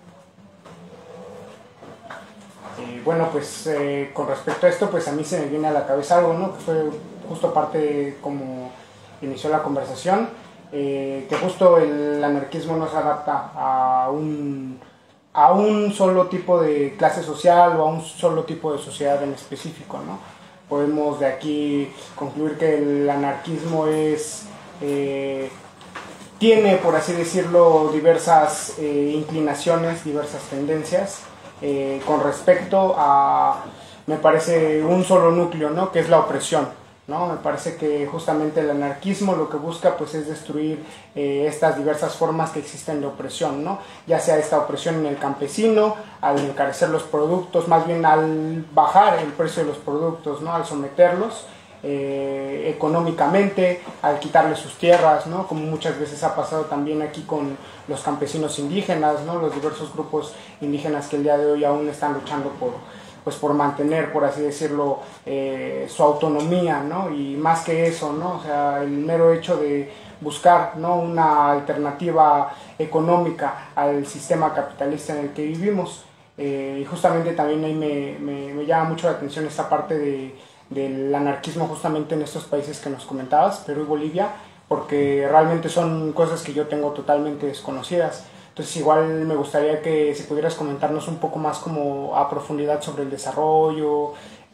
Bueno, pues con respecto a esto, pues a mí se me viene a la cabeza algo, ¿no? Que fue justo parte de cómo inició la conversación, que justo el anarquismo no se adapta a un solo tipo de clase social o a un solo tipo de sociedad en específico, ¿no? Podemos de aquí concluir que el anarquismo tiene, por así decirlo, diversas inclinaciones, diversas tendencias, con respecto a, me parece, un solo núcleo, ¿no? Que es la opresión, ¿no? Me parece que justamente el anarquismo lo que busca pues es destruir estas diversas formas que existen de opresión, ¿no? Ya sea esta opresión en el campesino, al encarecer los productos, más bien al bajar el precio de los productos, ¿no? Al someterlos económicamente, al quitarles sus tierras, ¿no? Como muchas veces ha pasado también aquí con los campesinos indígenas, ¿no? Los diversos grupos indígenas que el día de hoy aún están luchando por mantener, por así decirlo, su autonomía, ¿no? Y más que eso, ¿no? O sea, el mero hecho de buscar, ¿no? Una alternativa económica al sistema capitalista en el que vivimos. Y justamente también ahí me llama mucho la atención esta parte del anarquismo justamente en estos países que nos comentabas, Perú y Bolivia, porque realmente son cosas que yo tengo totalmente desconocidas. Entonces igual me gustaría que si pudieras comentarnos un poco más como a profundidad sobre el desarrollo,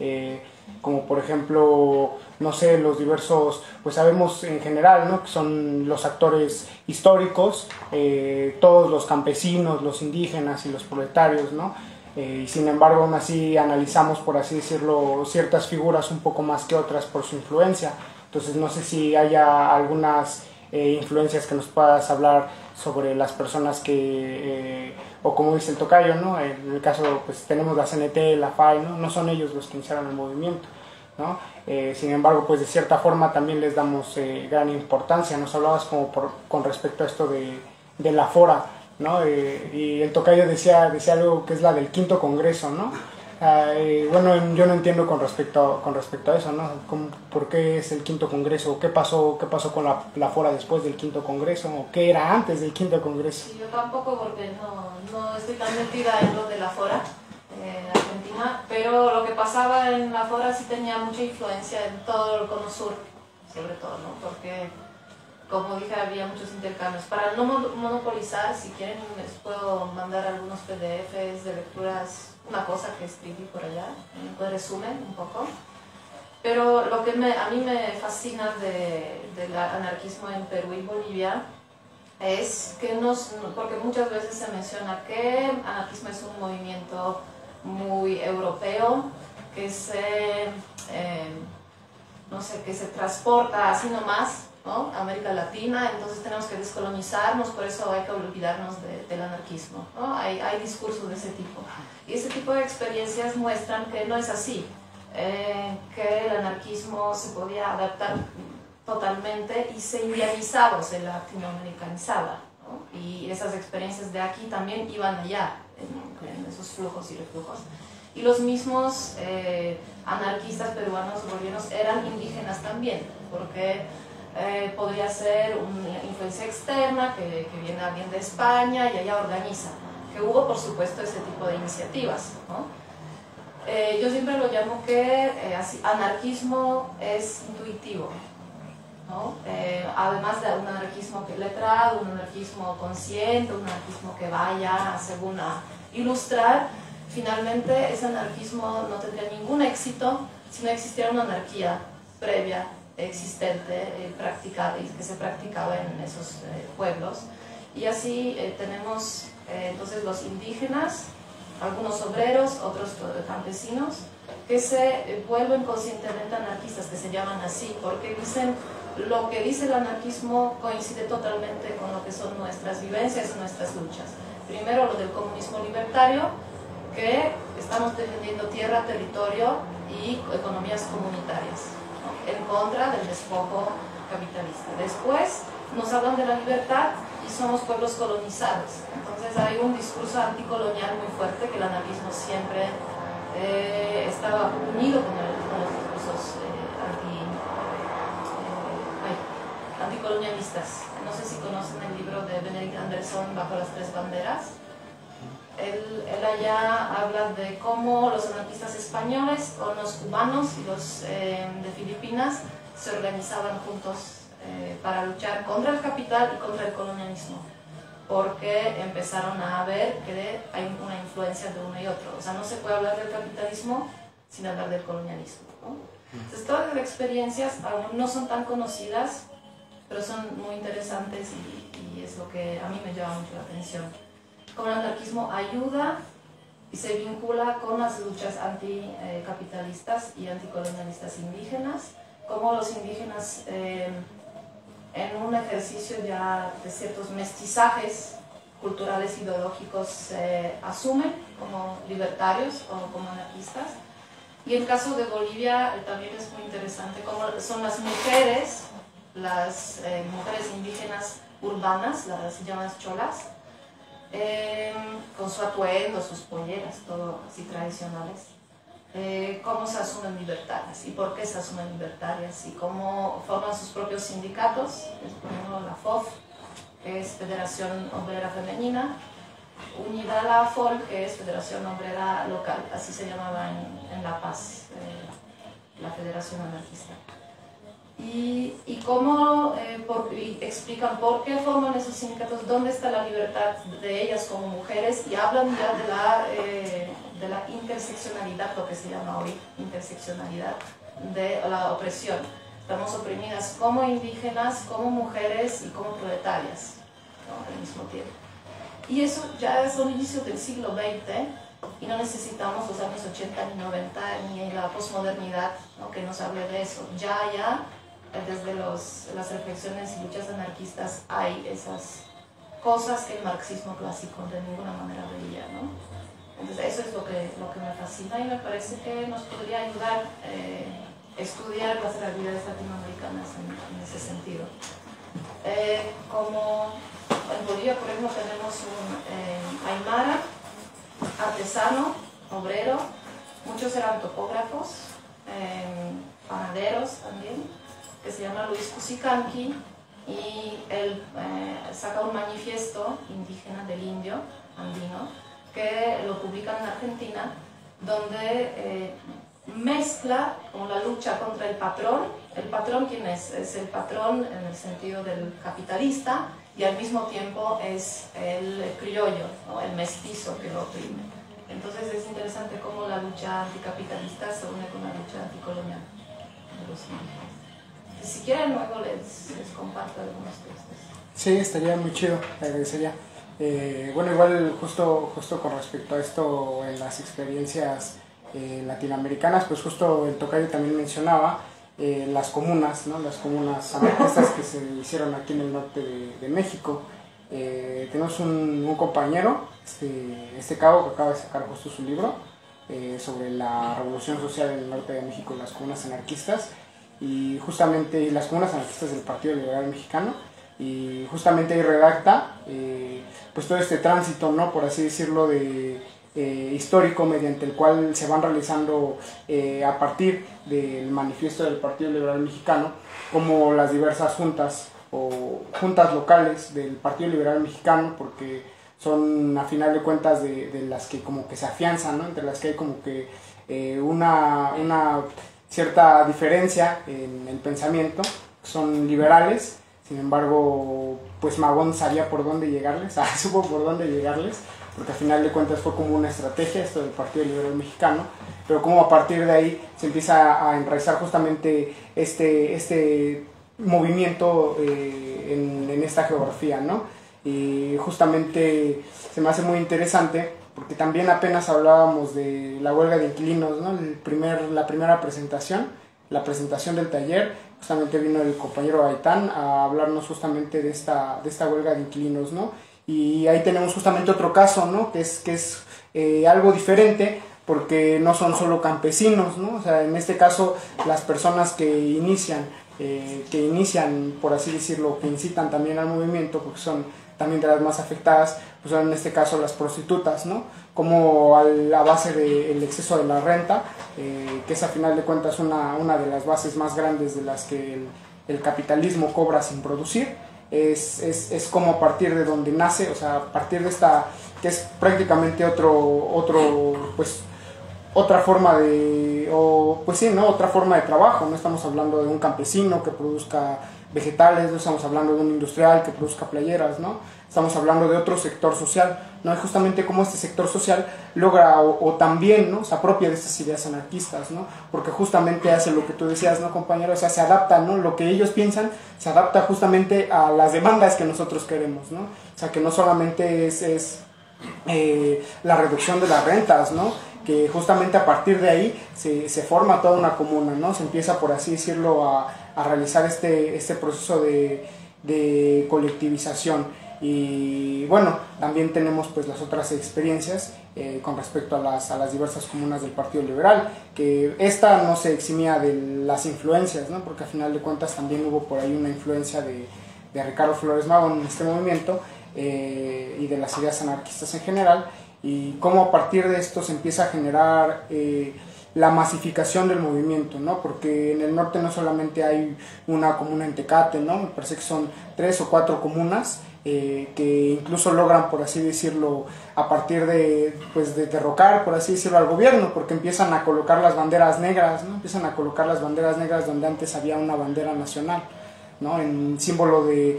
como por ejemplo, no sé, los diversos, pues sabemos en general, ¿no? Que son los actores históricos, todos los campesinos, los indígenas y los proletarios, ¿no? Y sin embargo aún así analizamos, por así decirlo, ciertas figuras un poco más que otras por su influencia. Entonces no sé si haya algunas influencias que nos puedas hablar sobre las personas que, o como dice el tocayo, ¿no? En el caso, pues tenemos la CNT, la FAI, ¿no? No son ellos los que iniciaron el movimiento, ¿no? Sin embargo, pues de cierta forma también les damos gran importancia. Nos hablabas como con respecto a esto de la fora, ¿no? Y el tocayo decía algo que es la del quinto congreso, ¿no? Bueno, yo no entiendo con respecto a eso, ¿no? ¿Por qué es el quinto congreso? ¿Qué pasó con la fora después del quinto congreso? ¿O qué era antes del quinto congreso? Sí, yo tampoco, porque no estoy tan metida en lo de la fora en Argentina, pero lo que pasaba en la fora sí tenía mucha influencia en todo el cono sur, sobre todo, ¿no? Porque, como dije, había muchos intercambios. Para no monopolizar, si quieren les puedo mandar algunos PDFs de lecturas, una cosa que escribí por allá, un resumen un poco. Pero lo que a mí me fascina del anarquismo en Perú y Bolivia es que porque muchas veces se menciona que el anarquismo es un movimiento muy europeo, que que se transporta así nomás, ¿no? América Latina, entonces tenemos que descolonizarnos, por eso hay que olvidarnos del anarquismo, ¿no? Hay discursos de ese tipo. Y ese tipo de experiencias muestran que no es así, que el anarquismo se podía adaptar totalmente y se indianizaba, o se latinoamericanizaba, ¿no? Y esas experiencias de aquí también iban allá, en esos flujos y reflujos. Y los mismos anarquistas peruanos o bolivianos eran indígenas también, porque podría ser una influencia externa que viene alguien de España y allá organiza, que hubo por supuesto ese tipo de iniciativas, ¿no? Yo siempre lo llamo que anarquismo es intuitivo, ¿no? Además de un anarquismo que letrado, un anarquismo consciente, un anarquismo que vaya según a ilustrar, finalmente ese anarquismo no tendría ningún éxito si no existiera una anarquía previa existente que se practicaba en esos pueblos. Y así tenemos entonces los indígenas, algunos obreros, otros campesinos, que se vuelven conscientemente anarquistas, que se llaman así, porque dicen lo que dice el anarquismo coincide totalmente con lo que son nuestras vivencias y nuestras luchas. Primero lo del comunismo libertario, que estamos defendiendo tierra, territorio y economías comunitarias, ¿no?, en contra del despojo capitalista. Después nos hablan de la libertad y somos pueblos colonizados. Entonces hay un discurso anticolonial muy fuerte, que el anarquismo siempre estaba unido con los discursos anticolonialistas. No sé si conocen el libro de Benedict Anderson, Bajo las Tres Banderas. Él allá habla de cómo los anarquistas españoles con los cubanos y los de Filipinas se organizaban juntos para luchar contra el capital y contra el colonialismo, porque empezaron a ver que hay una influencia de uno y otro. O sea, no se puede hablar del capitalismo sin hablar del colonialismo, ¿no? Entonces, todas las experiencias aún no son tan conocidas, pero son muy interesantes y es lo que a mí me llama mucho la atención. Cómo el anarquismo ayuda y se vincula con las luchas anticapitalistas y anticolonialistas indígenas, cómo los indígenas en un ejercicio ya de ciertos mestizajes culturales e ideológicos se asumen como libertarios o como anarquistas. Y en el caso de Bolivia también es muy interesante cómo son las mujeres indígenas urbanas, las llamadas cholas, con su atuendo, sus polleras, todo así tradicionales, cómo se asumen libertarias y por qué se asumen libertarias y cómo forman sus propios sindicatos, por ejemplo la FOF, que es Federación Obrera Femenina, unida a la FOL, que es Federación Obrera Local, así se llamaba en La Paz, la Federación Anarquista. Y cómo y explican por qué forman esos sindicatos, dónde está la libertad de ellas como mujeres, y hablan ya de la interseccionalidad, lo que se llama hoy interseccionalidad de la opresión. Estamos oprimidas como indígenas, como mujeres y como proletarias, ¿no?, al mismo tiempo. Y eso ya es un inicio del siglo XX, y no necesitamos los años 80 ni 90 ni la posmodernidad, ¿no?, que nos hable de eso. Ya desde las reflexiones y luchas anarquistas hay esas cosas que el marxismo clásico de ninguna manera veía, ¿no? Entonces eso es lo que me fascina y me parece que nos podría ayudar a estudiar las realidades latinoamericanas en ese sentido. Como en Bolivia, por ejemplo, tenemos un aymara, artesano, obrero, muchos eran topógrafos, panaderos también, que se llama Luis Cusicanqui, y él saca un manifiesto indígena del indio andino, que lo publican en Argentina, donde mezcla con la lucha contra el patrón. ¿El patrón quién es? Es el patrón en el sentido del capitalista, y al mismo tiempo es el criollo, ¿no?, el mestizo que lo oprime. Entonces es interesante cómo la lucha anticapitalista se une con la lucha anticolonial de los indígenas. Si quieren, luego les comparto algunos textos. Sí, estaría muy chido, te agradecería. Bueno, igual justo con respecto a esto en las experiencias latinoamericanas, pues justo el tocayo también mencionaba las comunas, ¿no?, las comunas anarquistas que se hicieron aquí en el norte de México. Tenemos un compañero, este cabo, que acaba de sacar justo su libro sobre la revolución social en el norte de México y las comunas anarquistas, y justamente las comunas anarquistas del Partido Liberal Mexicano, y justamente ahí redacta pues todo este tránsito, ¿no?, por así decirlo, histórico, mediante el cual se van realizando a partir del manifiesto del Partido Liberal Mexicano, como las diversas juntas o juntas locales del Partido Liberal Mexicano, porque son a final de cuentas de las que como que se afianzan, ¿no?, entre las que hay como que una cierta diferencia en el pensamiento. Son liberales, Sin embargo, pues Magón sabía por dónde llegarles, supo por dónde llegarles, porque al final de cuentas fue como una estrategia esto del Partido Liberal Mexicano, pero como a partir de ahí se empieza a enraizar justamente este movimiento en esta geografía, ¿no? Y justamente se me hace muy interesante porque también apenas hablábamos de la huelga de inquilinos, ¿no? La primera presentación, la presentación del taller, justamente vino el compañero Gaitán a hablarnos justamente de esta huelga de inquilinos, ¿no? Y ahí tenemos justamente otro caso, ¿no? Que es algo diferente, porque no son solo campesinos, ¿no? O sea, en este caso las personas que inician, por así decirlo, que incitan también al movimiento, porque son también de las más afectadas, pues son en este caso las prostitutas, ¿no? Como a base del exceso de la renta, que es a final de cuentas una de las bases más grandes de las que el capitalismo cobra sin producir, es como a partir de donde nace, o sea, a partir de esta, que es prácticamente otra forma otra forma de trabajo. No estamos hablando de un campesino que produzca vegetales, no estamos hablando de un industrial que produzca playeras, ¿no? Estamos hablando de otro sector social, ¿no? Y justamente cómo este sector social logra o también, ¿no?, se apropia de estas ideas anarquistas, ¿no? Porque justamente hace lo que tú decías, ¿no, compañero? O sea, se adapta, ¿no? Lo que ellos piensan se adapta justamente a las demandas que nosotros queremos, ¿no? O sea, que no solamente es la reducción de las rentas, ¿no?, que justamente a partir de ahí se forma toda una comuna, ¿no? Se empieza, por así decirlo, a realizar este proceso de colectivización. Y bueno, también tenemos pues las otras experiencias con respecto a las diversas comunas del Partido Liberal, que esta no se eximía de las influencias, ¿no? Porque al final de cuentas también hubo por ahí una influencia de Ricardo Flores Magón en este movimiento, y de las ideas anarquistas en general, y cómo a partir de esto se empieza a generar la masificación del movimiento, ¿no? Porque en el norte no solamente hay una comuna en Tecate, ¿no? Me parece que son 3 o 4 comunas que incluso logran, por así decirlo, a partir de derrocar, por así decirlo, al gobierno, porque empiezan a colocar las banderas negras, ¿no? Empiezan a colocar las banderas negras donde antes había una bandera nacional, ¿no? En símbolo de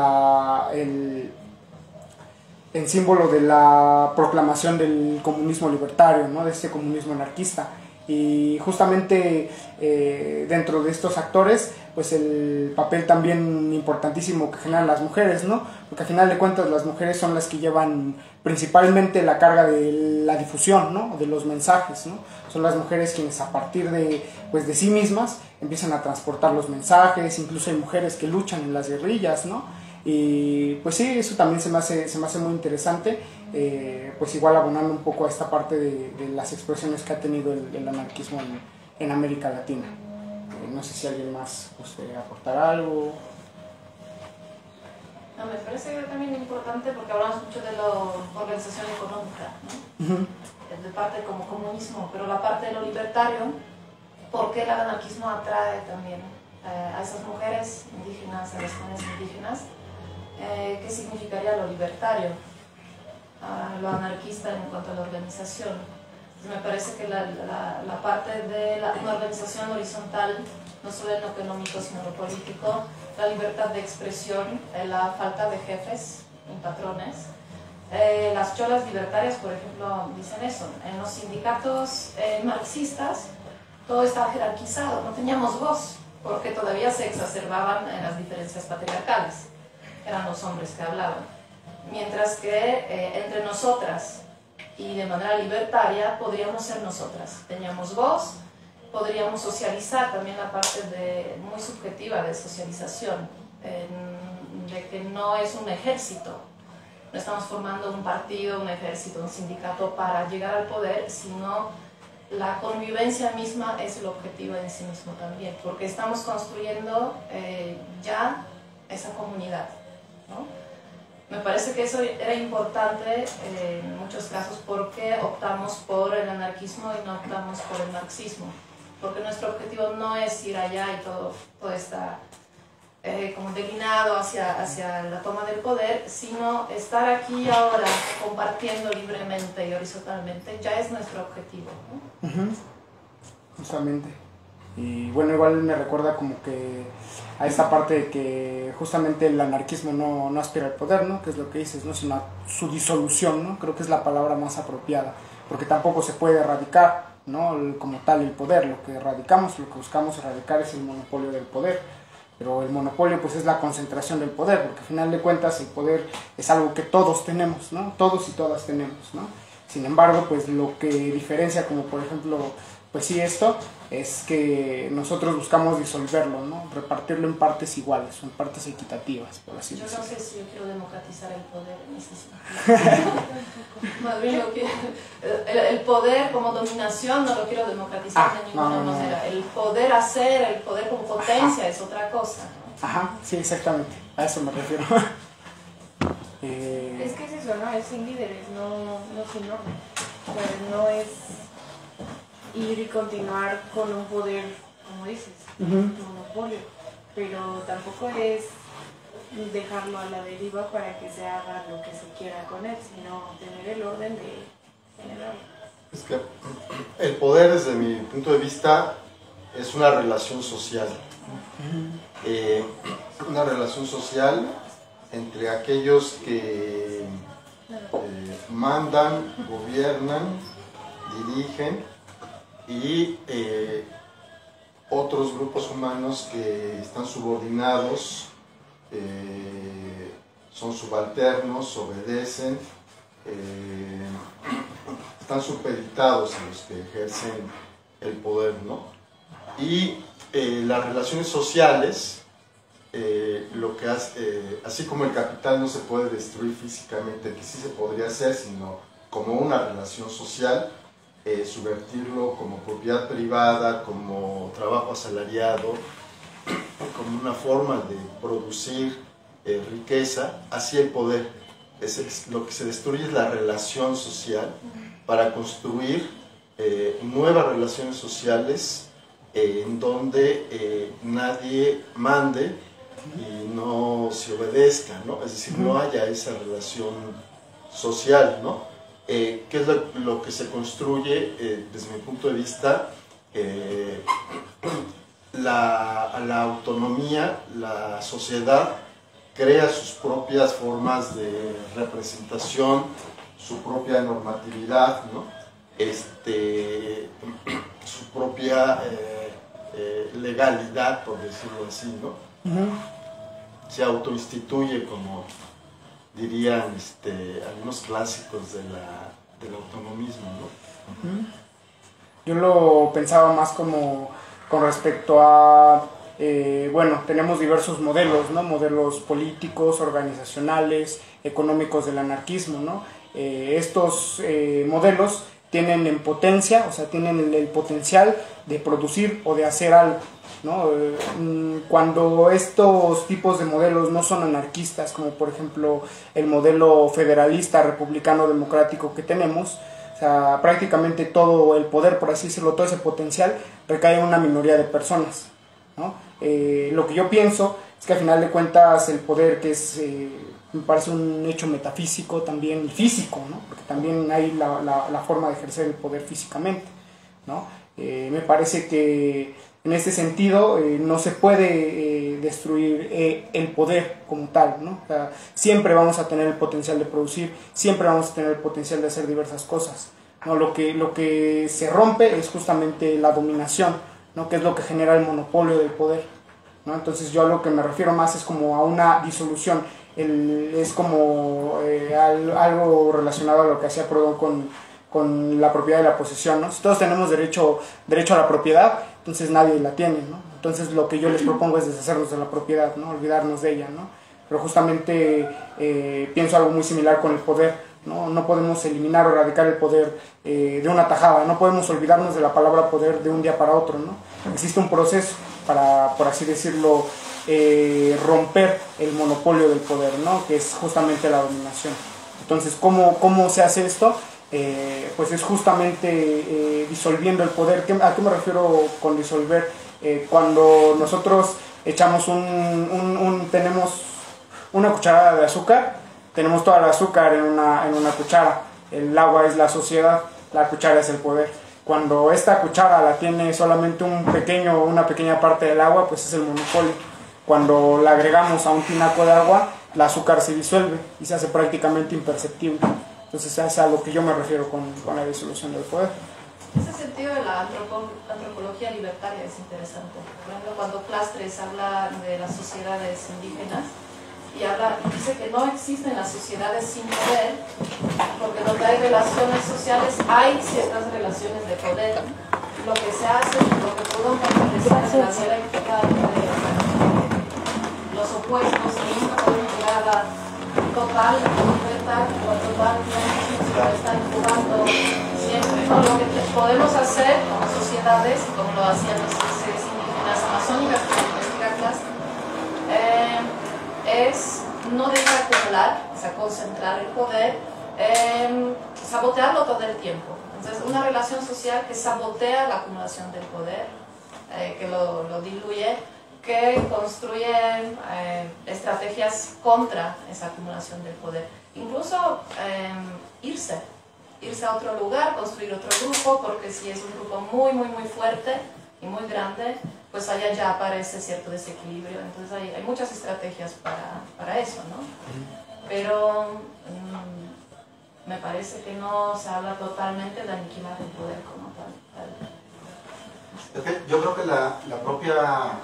en símbolo de la proclamación del comunismo libertario, ¿no?, de este comunismo anarquista. Y justamente dentro de estos actores, pues el papel también importantísimo que generan las mujeres, ¿no? Porque al final de cuentas las mujeres son las que llevan principalmente la carga de la difusión, ¿no?, de los mensajes, ¿no? Son las mujeres quienes a partir de sí mismas empiezan a transportar los mensajes. Incluso hay mujeres que luchan en las guerrillas, ¿no? Y pues sí, eso también se me hace muy interesante, pues igual abonando un poco a esta parte de las expresiones que ha tenido el anarquismo en América Latina. No sé si alguien más guste aportar algo. No, me parece también importante porque hablamos mucho de la organización económica, ¿no? De parte como comunismo, pero la parte de lo libertario, ¿por qué el anarquismo atrae también a esas mujeres indígenas, a las jóvenes indígenas? ¿Qué significaría lo libertario, lo anarquista en cuanto a la organización? Entonces me parece que la parte de una organización horizontal, no solo en lo económico sino en lo político, la libertad de expresión, la falta de jefes y patrones. Las cholas libertarias, por ejemplo, dicen eso. En los sindicatos marxistas todo estaba jerarquizado, no teníamos voz, porque todavía se exacerbaban en las diferencias patriarcales. Eran los hombres que hablaban. Mientras que entre nosotras y de manera libertaria podríamos ser nosotras. Teníamos voz, podríamos socializar, también la parte muy subjetiva de socialización, de que no es un ejército. No estamos formando un partido, un ejército, un sindicato para llegar al poder, sino la convivencia misma es el objetivo en sí mismo también, porque estamos construyendo ya esa comunidad, ¿no? Me parece que eso era importante en muchos casos porque optamos por el anarquismo y no optamos por el marxismo, porque nuestro objetivo no es ir allá y todo está como declinado hacia la toma del poder, sino estar aquí ahora compartiendo libremente y horizontalmente ya es nuestro objetivo, ¿no? Justamente. Y bueno, igual me recuerda como que a esta parte de que justamente el anarquismo no aspira al poder, ¿no? Que es lo que dices, ¿no? Sino a su disolución, ¿no? Creo que es la palabra más apropiada, porque tampoco se puede erradicar, ¿no? Como tal el poder. Lo que erradicamos, lo que buscamos erradicar es el monopolio del poder, pero el monopolio pues es la concentración del poder, porque al final de cuentas el poder es algo que todos tenemos, ¿no? Todos y todas tenemos, ¿no? Sin embargo, pues lo que diferencia, como por ejemplo, pues sí, esto es que nosotros buscamos disolverlo, ¿no? Repartirlo en partes iguales, en partes equitativas, por así decirlo. Yo no sé si yo quiero democratizar el poder en ese sentido. Más bien el poder como dominación no lo quiero democratizar de ninguna manera. El poder hacer, el poder como potencia es otra cosa, ¿no? Ajá, sí, exactamente, a eso me refiero. Es que es eso, ¿no? Es sin líderes, no sin orden. O sea, no es ir y continuar con un poder, como dices, monopolio, pero tampoco es dejarlo a la deriva para que se haga lo que se quiera con él, sino tener el orden de generarlo. Es que el poder, desde mi punto de vista, es una relación social. Una relación social entre aquellos que mandan, gobiernan, dirigen, y otros grupos humanos que están subordinados, son subalternos, obedecen, están supeditados a los que ejercen el poder, ¿no? Y las relaciones sociales, lo que hace, así como el capital no se puede destruir físicamente, que sí se podría hacer, sino como una relación social, subvertirlo como propiedad privada, como trabajo asalariado, como una forma de producir riqueza, así el poder. Lo que se destruye es la relación social para construir nuevas relaciones sociales en donde nadie mande y no se obedezca, ¿no? Es decir, no haya esa relación social, ¿no? ¿Qué es lo que se construye desde mi punto de vista? La autonomía, la sociedad crea sus propias formas de representación, su propia normatividad, ¿no? Su propia legalidad, por decirlo así, ¿no? Se autoinstituye, como dirían algunos clásicos del autonomismo, ¿no? Yo lo pensaba más como con respecto a, bueno, tenemos diversos modelos, ¿no? Modelos políticos, organizacionales, económicos del anarquismo, ¿no? Estos modelos tienen en potencia, o sea, tienen el potencial de producir o de hacer algo, ¿no? Cuando estos tipos de modelos no son anarquistas, como por ejemplo el modelo federalista republicano democrático que tenemos, o sea, prácticamente todo el poder, por así decirlo, todo ese potencial recae en una minoría de personas, ¿no? Lo que yo pienso es que al final de cuentas el poder, que es, me parece un hecho metafísico también, y físico, ¿no? Porque también hay la forma de ejercer el poder físicamente, ¿no? Me parece que en este sentido no se puede destruir el poder como tal, ¿no? O sea, siempre vamos a tener el potencial de producir, siempre vamos a tener el potencial de hacer diversas cosas, ¿no? Lo que se rompe es justamente la dominación, ¿no? Que es lo que genera el monopolio del poder, ¿no? Entonces yo a lo que me refiero más es como a una disolución, es como algo relacionado a lo que hacía Proudhon con la propiedad y la posesión, ¿no? Si todos tenemos derecho a la propiedad, entonces nadie la tiene, ¿no? Entonces lo que yo les propongo es deshacernos de la propiedad, ¿no? Olvidarnos de ella, ¿no? Pero justamente pienso algo muy similar con el poder, ¿no? No podemos eliminar o erradicar el poder de una tajada, no podemos olvidarnos de la palabra poder de un día para otro, ¿no? Existe un proceso para, por así decirlo, romper el monopolio del poder, ¿no? Que es justamente la dominación. Entonces, ¿cómo se hace esto? Pues es justamente disolviendo el poder. ¿A qué me refiero con disolver? Cuando nosotros echamos tenemos una cucharada de azúcar, tenemos toda el azúcar en una cuchara, el agua es la sociedad, la cuchara es el poder. Cuando esta cuchara la tiene solamente una pequeña parte del agua, pues es el monopolio. Cuando la agregamos a un tinaco de agua, el azúcar se disuelve y se hace prácticamente imperceptible. Entonces es a lo que yo me refiero con la disolución del poder. Ese sentido de la antropología libertaria es interesante. Por ejemplo, cuando Clastres habla de las sociedades indígenas, y dice que no existen las sociedades sin poder, porque donde hay relaciones sociales hay ciertas relaciones de poder. Lo que se hace, lo que podemos analizar en la dialéctica de los opuestos, nunca podemos llegar a la total libertad, o total se está incubando siempre. ¿No? Lo que podemos hacer como sociedades, como lo hacían las sociedades indígenas amazónicas, como investiga Clastres, es no dejar acumular, o sea, concentrar el poder, sabotearlo todo el tiempo. Entonces, una relación social que sabotea la acumulación del poder, que lo diluye, que construye estrategias contra esa acumulación del poder. Incluso irse a otro lugar, construir otro grupo, porque si es un grupo muy, muy, muy fuerte y muy grande, pues allá ya aparece cierto desequilibrio. Entonces hay muchas estrategias para eso, ¿no? Pero me parece que no se habla totalmente de aniquilar el poder como tal. Yo creo que la propia,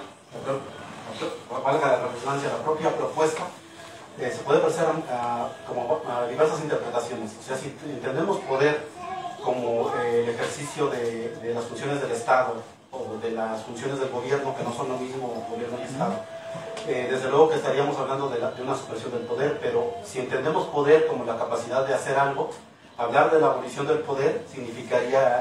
valga la redundancia, la propia propuesta se puede pasar como a diversas interpretaciones. O sea, si entendemos poder como el ejercicio de las funciones del Estado o de las funciones del gobierno, que no son lo mismo gobierno y Estado, desde luego que estaríamos hablando de una supresión del poder, pero si entendemos poder como la capacidad de hacer algo, hablar de la abolición del poder significaría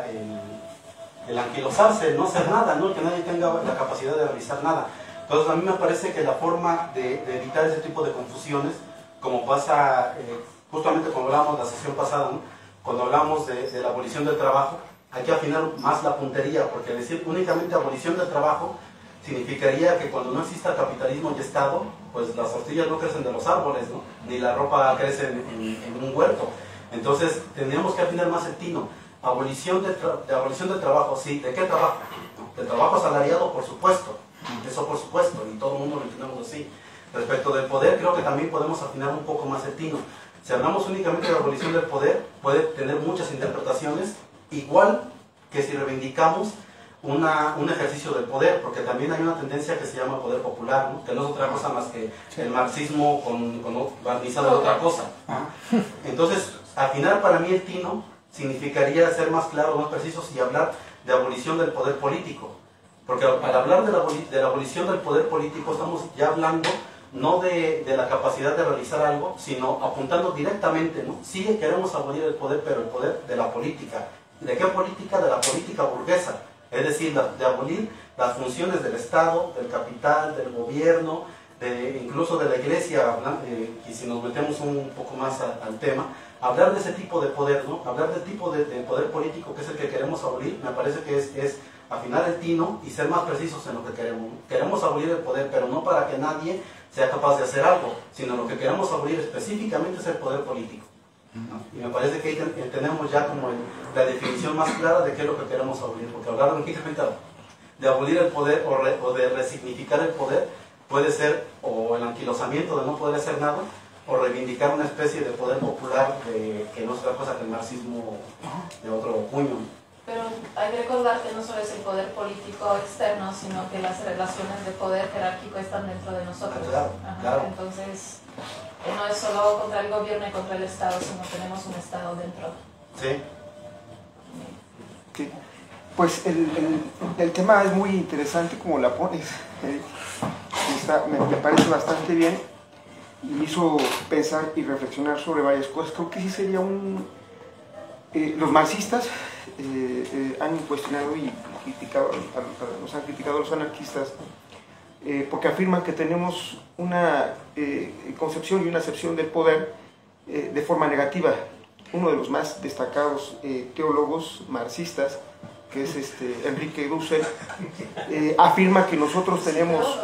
el anquilosarse, el no hacer nada, ¿no? Que nadie tenga la capacidad de realizar nada. Entonces a mí me parece que la forma de evitar ese tipo de confusiones, como pasa justamente cuando hablamos de la sesión pasada, ¿no? Cuando hablamos de la abolición del trabajo, hay que afinar más la puntería, porque decir únicamente abolición del trabajo significaría que cuando no exista capitalismo y Estado, pues las tortillas no crecen de los árboles, ¿no? Ni la ropa crece en un huerto. Entonces tendríamos que afinar más el tino. Abolición del trabajo, sí. ¿De qué trabajo? Del trabajo asalariado, por supuesto. Eso por supuesto, y todo el mundo lo entendemos así. Respecto del poder, creo que también podemos afinar un poco más el tino. Si hablamos únicamente de abolición del poder, puede tener muchas interpretaciones, igual que si reivindicamos un ejercicio del poder, porque también hay una tendencia que se llama poder popular, ¿no? Que no es otra cosa más que el marxismo barnizado de otra cosa. Entonces, afinar para mí el tino significaría ser más claros, más precisos y hablar de abolición del poder político. Porque al hablar de la abolición del poder político estamos ya hablando no de la capacidad de realizar algo, sino apuntando directamente, ¿no? Sí queremos abolir el poder, pero el poder de la política. ¿De qué política? De la política burguesa. Es decir, de abolir las funciones del Estado, del capital, del gobierno, incluso de la iglesia, y si nos metemos un poco más al tema, hablar de ese tipo de poder, ¿no? Hablar del tipo de poder político que es el que queremos abolir, me parece que es afinar el tino y ser más precisos en lo que queremos. Queremos abolir el poder, pero no para que nadie sea capaz de hacer algo, sino lo que queremos abolir específicamente es el poder político, ¿no? Y me parece que ahí tenemos ya como la definición más clara de qué es lo que queremos abolir, porque hablar únicamente de abolir el poder o de resignificar el poder puede ser o el anquilosamiento de no poder hacer nada, o reivindicar una especie de poder popular que no es otra cosa que el marxismo de otro puño. Pero hay que recordar que no solo es el poder político externo, sino que las relaciones de poder jerárquico están dentro de nosotros. Claro, claro. Entonces, no es solo contra el gobierno y contra el Estado, sino tenemos un Estado dentro. Sí. Sí. Pues el tema es muy interesante como la pones. Me parece bastante bien y me hizo pensar y reflexionar sobre varias cosas. Creo que sí sería los marxistas han cuestionado y criticado, nos han criticado a los anarquistas porque afirman que tenemos una concepción y una acepción del poder de forma negativa. Uno de los más destacados teólogos marxistas, que es Enrique Dussel, afirma que nosotros tenemos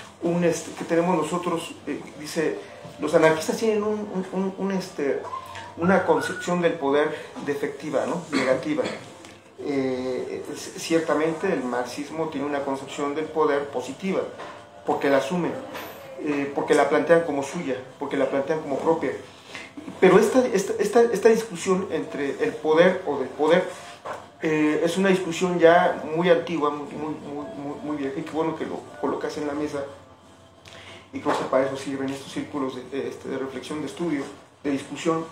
dice, los anarquistas tienen una concepción del poder defectiva, ¿no? Negativa. Ciertamente el marxismo tiene una concepción del poder positiva, porque la asumen, porque la plantean como suya, porque la plantean como propia. Pero esta discusión entre el poder o del poder es una discusión ya muy antigua, muy vieja, y qué bueno que lo colocas en la mesa, y creo que para eso sirven estos círculos de reflexión, de estudio, de discusión.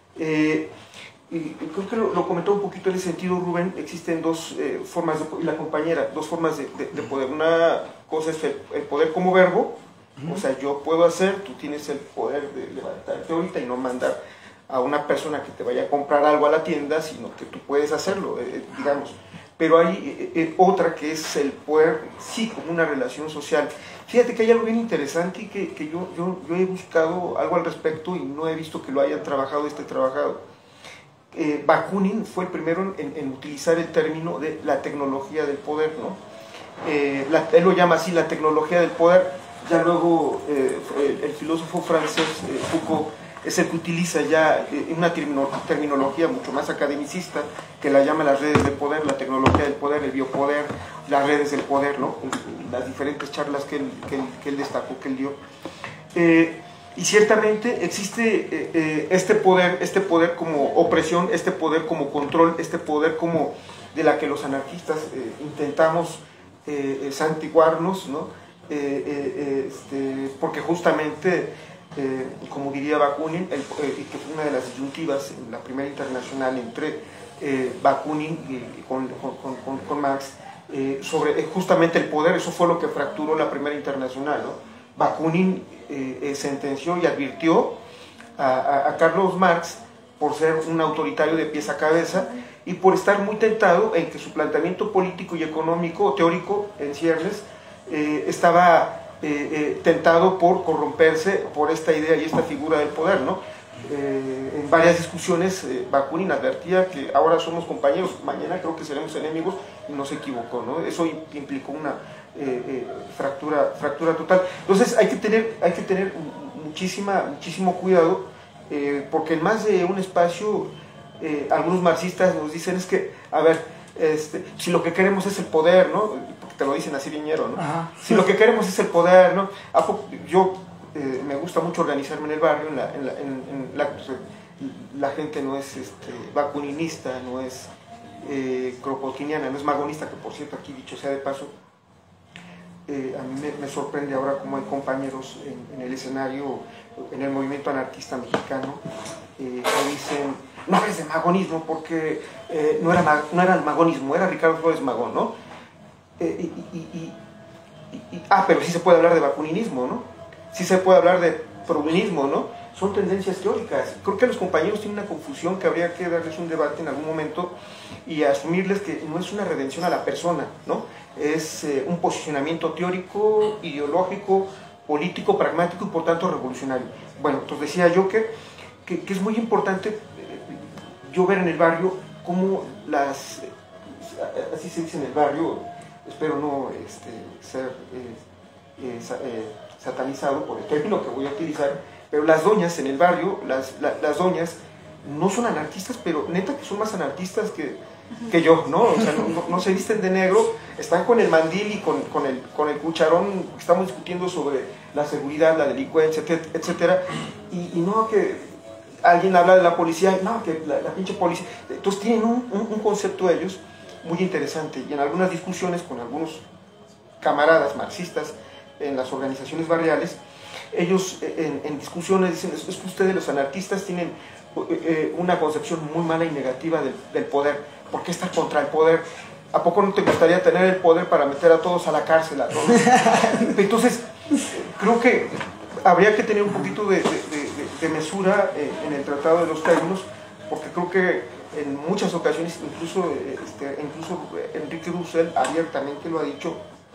Y creo que lo comentó un poquito en ese sentido Rubén. Existen dos formas, y la compañera, dos formas de poder. Una cosa es el poder como verbo, o sea, yo puedo hacer, tú tienes el poder de levantarte ahorita y no mandar a una persona que te vaya a comprar algo a la tienda, sino que tú puedes hacerlo, digamos. Pero hay otra que es el poder, sí, como una relación social. Fíjate que hay algo bien interesante y que yo he buscado algo al respecto y no he visto que lo hayan trabajado, Bakunin fue el primero en utilizar el término de la tecnología del poder, ¿no? Él lo llama así, la tecnología del poder. Ya luego el filósofo francés Foucault es el que utiliza ya una terminología mucho más academicista, que la llama las redes del poder, la tecnología del poder, el biopoder, las redes del poder, ¿no? Las diferentes charlas que él destacó, que él dio. Y ciertamente existe este poder como opresión, este poder como control, este poder como de la que los anarquistas intentamos santiguarnos, ¿no? Porque justamente, como diría Bakunin, que fue una de las disyuntivas en la primera internacional entre Bakunin con Marx, sobre justamente el poder, eso fue lo que fracturó la primera internacional, ¿no? Bakunin sentenció y advirtió a Carlos Marx por ser un autoritario de pies a cabeza y por estar muy tentado en que su planteamiento político y económico, teórico, en ciernes, estaba tentado por corromperse por esta idea y esta figura del poder, ¿no? En varias discusiones Bakunin advertía que ahora somos compañeros, mañana creo que seremos enemigos, y no se equivocó, ¿no? Eso implicó una fractura total. Entonces hay que tener muchísimo cuidado, porque en más de un espacio algunos marxistas nos dicen es que, a ver, si lo que queremos es el poder, ¿no? Porque te lo dicen así viñero, ¿no? Ajá. Si lo que queremos es el poder, ¿no? Yo me gusta mucho organizarme en el barrio, la gente no es bakuninista, no es kropotiniana, no es magonista, que por cierto aquí dicho sea de paso, a mí me sorprende ahora cómo hay compañeros en el escenario, en el movimiento anarquista mexicano, que dicen, no eres de magonismo porque no era el magonismo, era Ricardo Flores Magón, ¿no? Pero sí se puede hablar de bakuninismo, ¿no? Sí se puede hablar de proulinismo, ¿no? Son tendencias teóricas. Creo que los compañeros tienen una confusión que habría que darles un debate en algún momento y asumirles que no es una redención a la persona, ¿no? Es un posicionamiento teórico, ideológico, político, pragmático y por tanto revolucionario. Bueno, entonces decía yo que es muy importante yo ver en el barrio cómo así se dice en el barrio, espero no ser satanizado por el término que voy a utilizar, pero las doñas en el barrio, las doñas no son anarquistas, pero neta que son más anarquistas que yo, ¿no? O sea, no se visten de negro, están con el mandil y con el cucharón, estamos discutiendo sobre la seguridad, la delincuencia, etcétera, y no que alguien habla de la policía, no, que la pinche policía. Entonces tienen un concepto de ellos muy interesante, y en algunas discusiones con algunos camaradas marxistas en las organizaciones barriales, ellos en discusiones dicen, es que ustedes los anarquistas tienen una concepción muy mala y negativa del poder. ¿Por qué estar contra el poder? ¿A poco no te gustaría tener el poder para meter a todos a la cárcel? A todos? Entonces, creo que habría que tener un poquito de mesura en el tratado de los términos, porque creo que en muchas ocasiones, incluso Enrique Dussel abiertamente lo ha dicho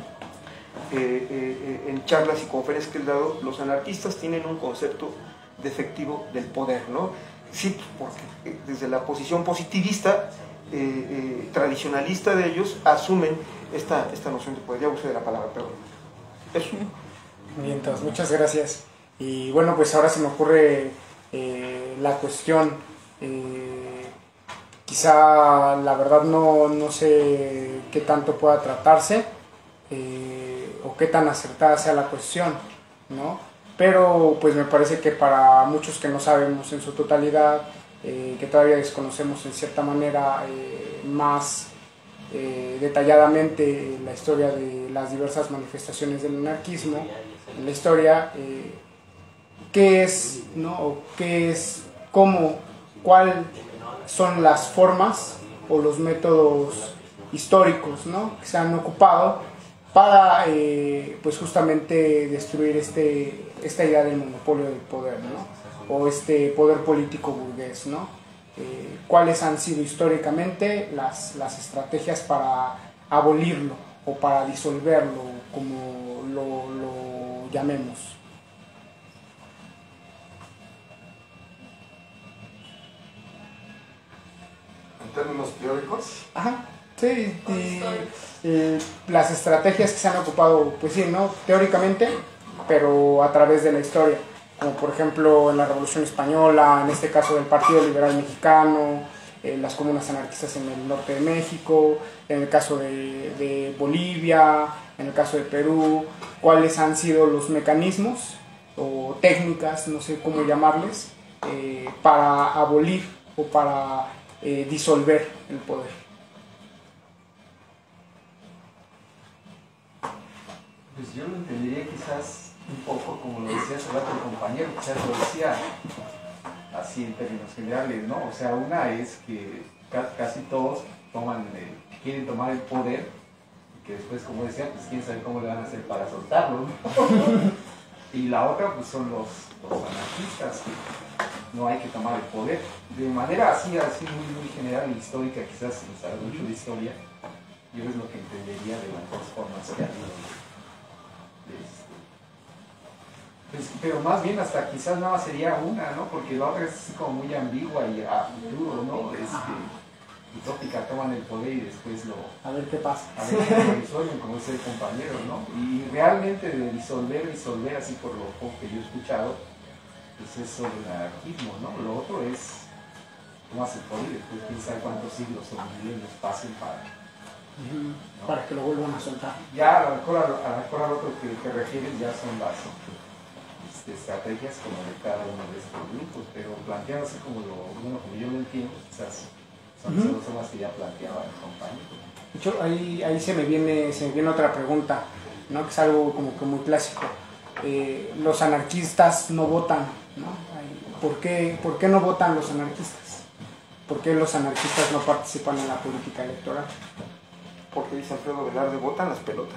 en charlas y conferencias que él ha dado, los anarquistas tienen un concepto defectivo del poder, ¿no? Sí, porque desde la posición positivista, tradicionalista de ellos, asumen esta noción de poder. Ya usé de la palabra, perdón. Eso. Bien, entonces, muchas gracias. Y bueno, pues ahora se me ocurre la cuestión Quizá la verdad no sé qué tanto pueda tratarse o qué tan acertada sea la cuestión, ¿no? Pero pues me parece que para muchos que no sabemos en su totalidad, que todavía desconocemos en cierta manera más detalladamente la historia de las diversas manifestaciones del anarquismo en la historia, qué es, ¿no? O qué es, cómo, cuál son las formas o los métodos históricos, ¿no? Que se han ocupado para pues justamente destruir esta idea del monopolio del poder, ¿no? O este poder político burgués, ¿no? Cuáles han sido históricamente las estrategias para abolirlo o para disolverlo, como lo llamemos. En términos teóricos. Ajá, sí, las estrategias que se han ocupado, pues sí, ¿no? Teóricamente, pero a través de la historia, como por ejemplo en la Revolución Española, en este caso del Partido Liberal Mexicano, las comunas anarquistas en el norte de México, en el caso de Bolivia, en el caso de Perú, cuáles han sido los mecanismos o técnicas, no sé cómo llamarles, para abolir o para disolver el poder. Pues yo lo entendería quizás un poco como lo decía hace rato el compañero, quizás lo decía así en términos generales, ¿no? O sea, una es que casi todos quieren tomar el poder y que después, como decía, pues quién sabe cómo le van a hacer para soltarlo, ¿no? Y la otra pues son los anarquistas, que no hay que tomar el poder. De manera así muy general e histórica, quizás sin saber mucho de historia, yo es lo que entendería de las dos formas que ha habido. Pues, pero más bien hasta quizás nada más sería una, ¿no? Porque la otra es como muy ambigua y a futuro, ¿no? Utópica, toman el poder y después a ver qué pasa. A ver cómo lo disuelven, como dice el compañero, ¿no? Y realmente de disolver, así por lo poco que yo he escuchado, pues es sobre el anarquismo, ¿no? Lo otro es tomas el poder y después quién sabe cuántos siglos o milenios pasen para... ¿no? Para que lo vuelvan a soltar. Ya, a lo mejor al otro que te refieres ya son las estrategias como de cada uno de estos grupos, pero planteado así como como yo lo entiendo, quizás son las que ya planteaba el compañero. De hecho, ahí se me viene otra pregunta, ¿no? Que es algo como que muy clásico. Los anarquistas no votan, ¿no? ¿Por qué no votan los anarquistas? ¿Por qué los anarquistas no participan en la política electoral? Porque dice Alfredo Velarde, votan las pelotas.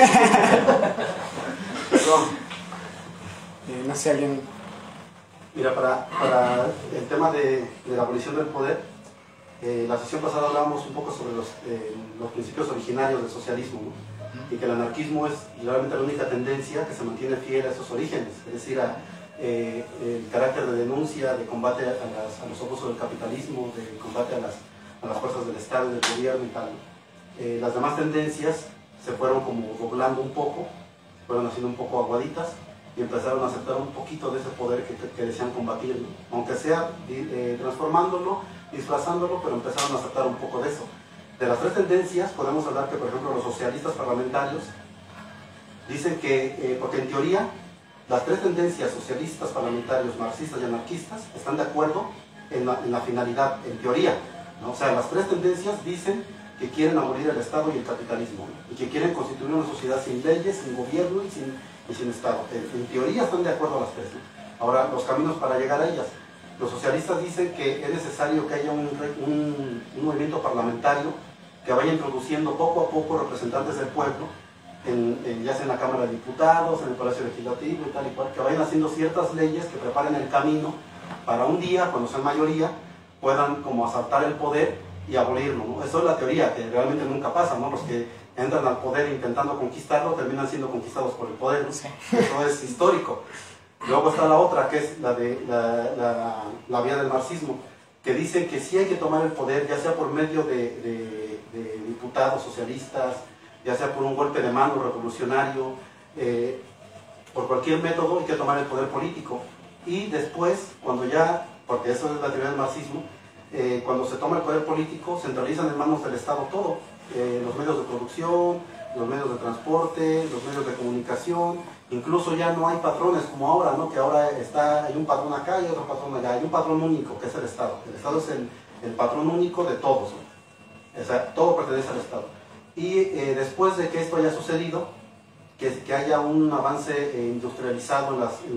Perdón. No sé, alguien... Mira, para el tema de la abolición del poder, la sesión pasada hablábamos un poco sobre los principios originarios del socialismo, ¿no? Y que el anarquismo es realmente la única tendencia que se mantiene fiel a esos orígenes, es decir, el carácter de denuncia, de combate a los abusos del capitalismo, de combate a las fuerzas del Estado y del gobierno y tal. Las demás tendencias se fueron como doblando un poco, se fueron haciendo un poco aguaditas y empezaron a aceptar un poquito de ese poder que desean combatir, ¿no? Aunque sea transformándolo, disfrazándolo, pero empezaron a aceptar un poco de eso. De las tres tendencias podemos hablar que, por ejemplo, los socialistas parlamentarios dicen que, porque en teoría las tres tendencias, socialistas, parlamentarios, marxistas y anarquistas, están de acuerdo en la finalidad, en teoría, ¿no? O sea, las tres tendencias dicen que quieren abolir el Estado y el capitalismo, ¿no? Y que quieren constituir una sociedad sin leyes, sin gobierno y sin Estado. En teoría están de acuerdo las tres, ¿no? Ahora, los caminos para llegar a ellas. Los socialistas dicen que es necesario que haya un movimiento parlamentario que vaya introduciendo poco a poco representantes del pueblo, ya sea en la Cámara de Diputados, en el Palacio Legislativo y tal y cual, que vayan haciendo ciertas leyes que preparen el camino para un día, cuando sean mayoría, puedan como asaltar el poder y abolirlo, ¿no? Eso es la teoría, que realmente nunca pasa, ¿no? Los que entran al poder intentando conquistarlo terminan siendo conquistados por el poder, ¿no? Sí. Eso es histórico. Luego está la otra, que es la vía del marxismo, que dice que sí hay que tomar el poder, ya sea por medio de diputados socialistas, ya sea por un golpe de mano revolucionario, por cualquier método hay que tomar el poder político. Y después, cuando ya porque eso es la teoría del marxismo, cuando se toma el poder político, centralizan en manos del Estado todo, los medios de producción, los medios de transporte, los medios de comunicación, incluso ya no hay patrones como ahora, ¿no? Que ahora hay un patrón acá y otro patrón allá, hay un patrón único que es el Estado. El Estado es el patrón único de todos, ¿no? O sea, todo pertenece al Estado. Y después de que esto haya sucedido, que haya un avance industrializado en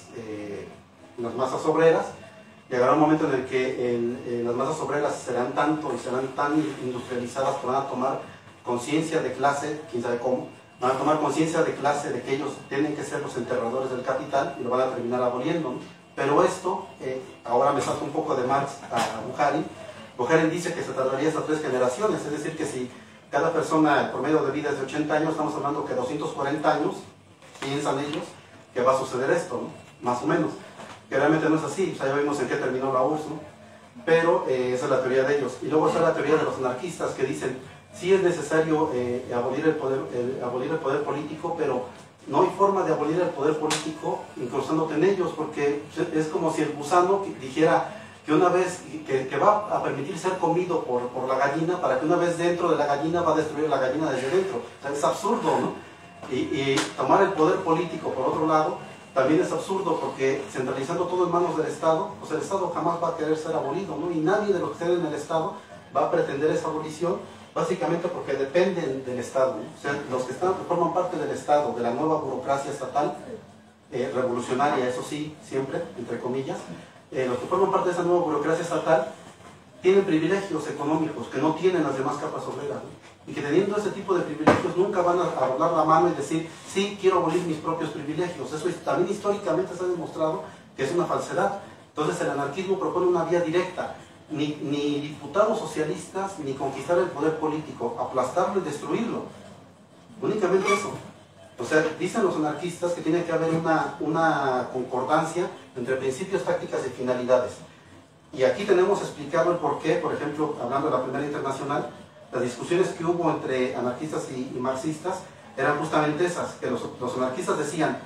las masas obreras, llegará un momento en el que las masas obreras serán tanto y serán tan industrializadas que van a tomar conciencia de clase, quién sabe cómo, van a tomar conciencia de clase, de que ellos tienen que ser los enterradores del capital y lo van a terminar aboliendo, ¿no? Pero esto, ahora me salto un poco de Marx a Bukharin. Bukharin dice que se tardaría hasta 3 generaciones, es decir, que si cada persona, el promedio de vida es de 80 años, estamos hablando que 240 años, piensan ellos, que va a suceder esto, ¿no? Más o menos. Que realmente no es así, o sea, ya vimos en qué terminó la URSS, ¿no? Pero esa es la teoría de ellos. Y luego está la teoría de los anarquistas, que dicen, sí es necesario abolir el poder político, pero no hay forma de abolir el poder político incrustándote en ellos, porque es como si el gusano dijera que una vez que va a permitir ser comido por la gallina, para que una vez dentro de la gallina va a destruir la gallina desde dentro. O sea, es absurdo, ¿no? Y tomar el poder político por otro lado también es absurdo, porque centralizando todo en manos del Estado, pues el Estado jamás va a querer ser abolido, ¿no? Y nadie de los que estén en el Estado va a pretender esa abolición, básicamente porque dependen del Estado, ¿no? O sea, los que forman parte del Estado, de la nueva burocracia estatal, revolucionaria, eso sí, siempre, entre comillas, los que forman parte de esa nueva burocracia estatal tienen privilegios económicos que no tienen las demás capas obreras, ¿no? Y que teniendo ese tipo de privilegios nunca van a doblar la mano y decir, sí, quiero abolir mis propios privilegios. Eso también históricamente se ha demostrado que es una falsedad. Entonces el anarquismo propone una vía directa, ni diputados socialistas, ni conquistar el poder político, aplastarlo y destruirlo. Únicamente eso. O sea, dicen los anarquistas que tiene que haber una concordancia entre principios, tácticas y finalidades. Y aquí tenemos explicado el porqué, por ejemplo, hablando de la Primera Internacional, las discusiones que hubo entre anarquistas y marxistas eran justamente esas, que los anarquistas decían,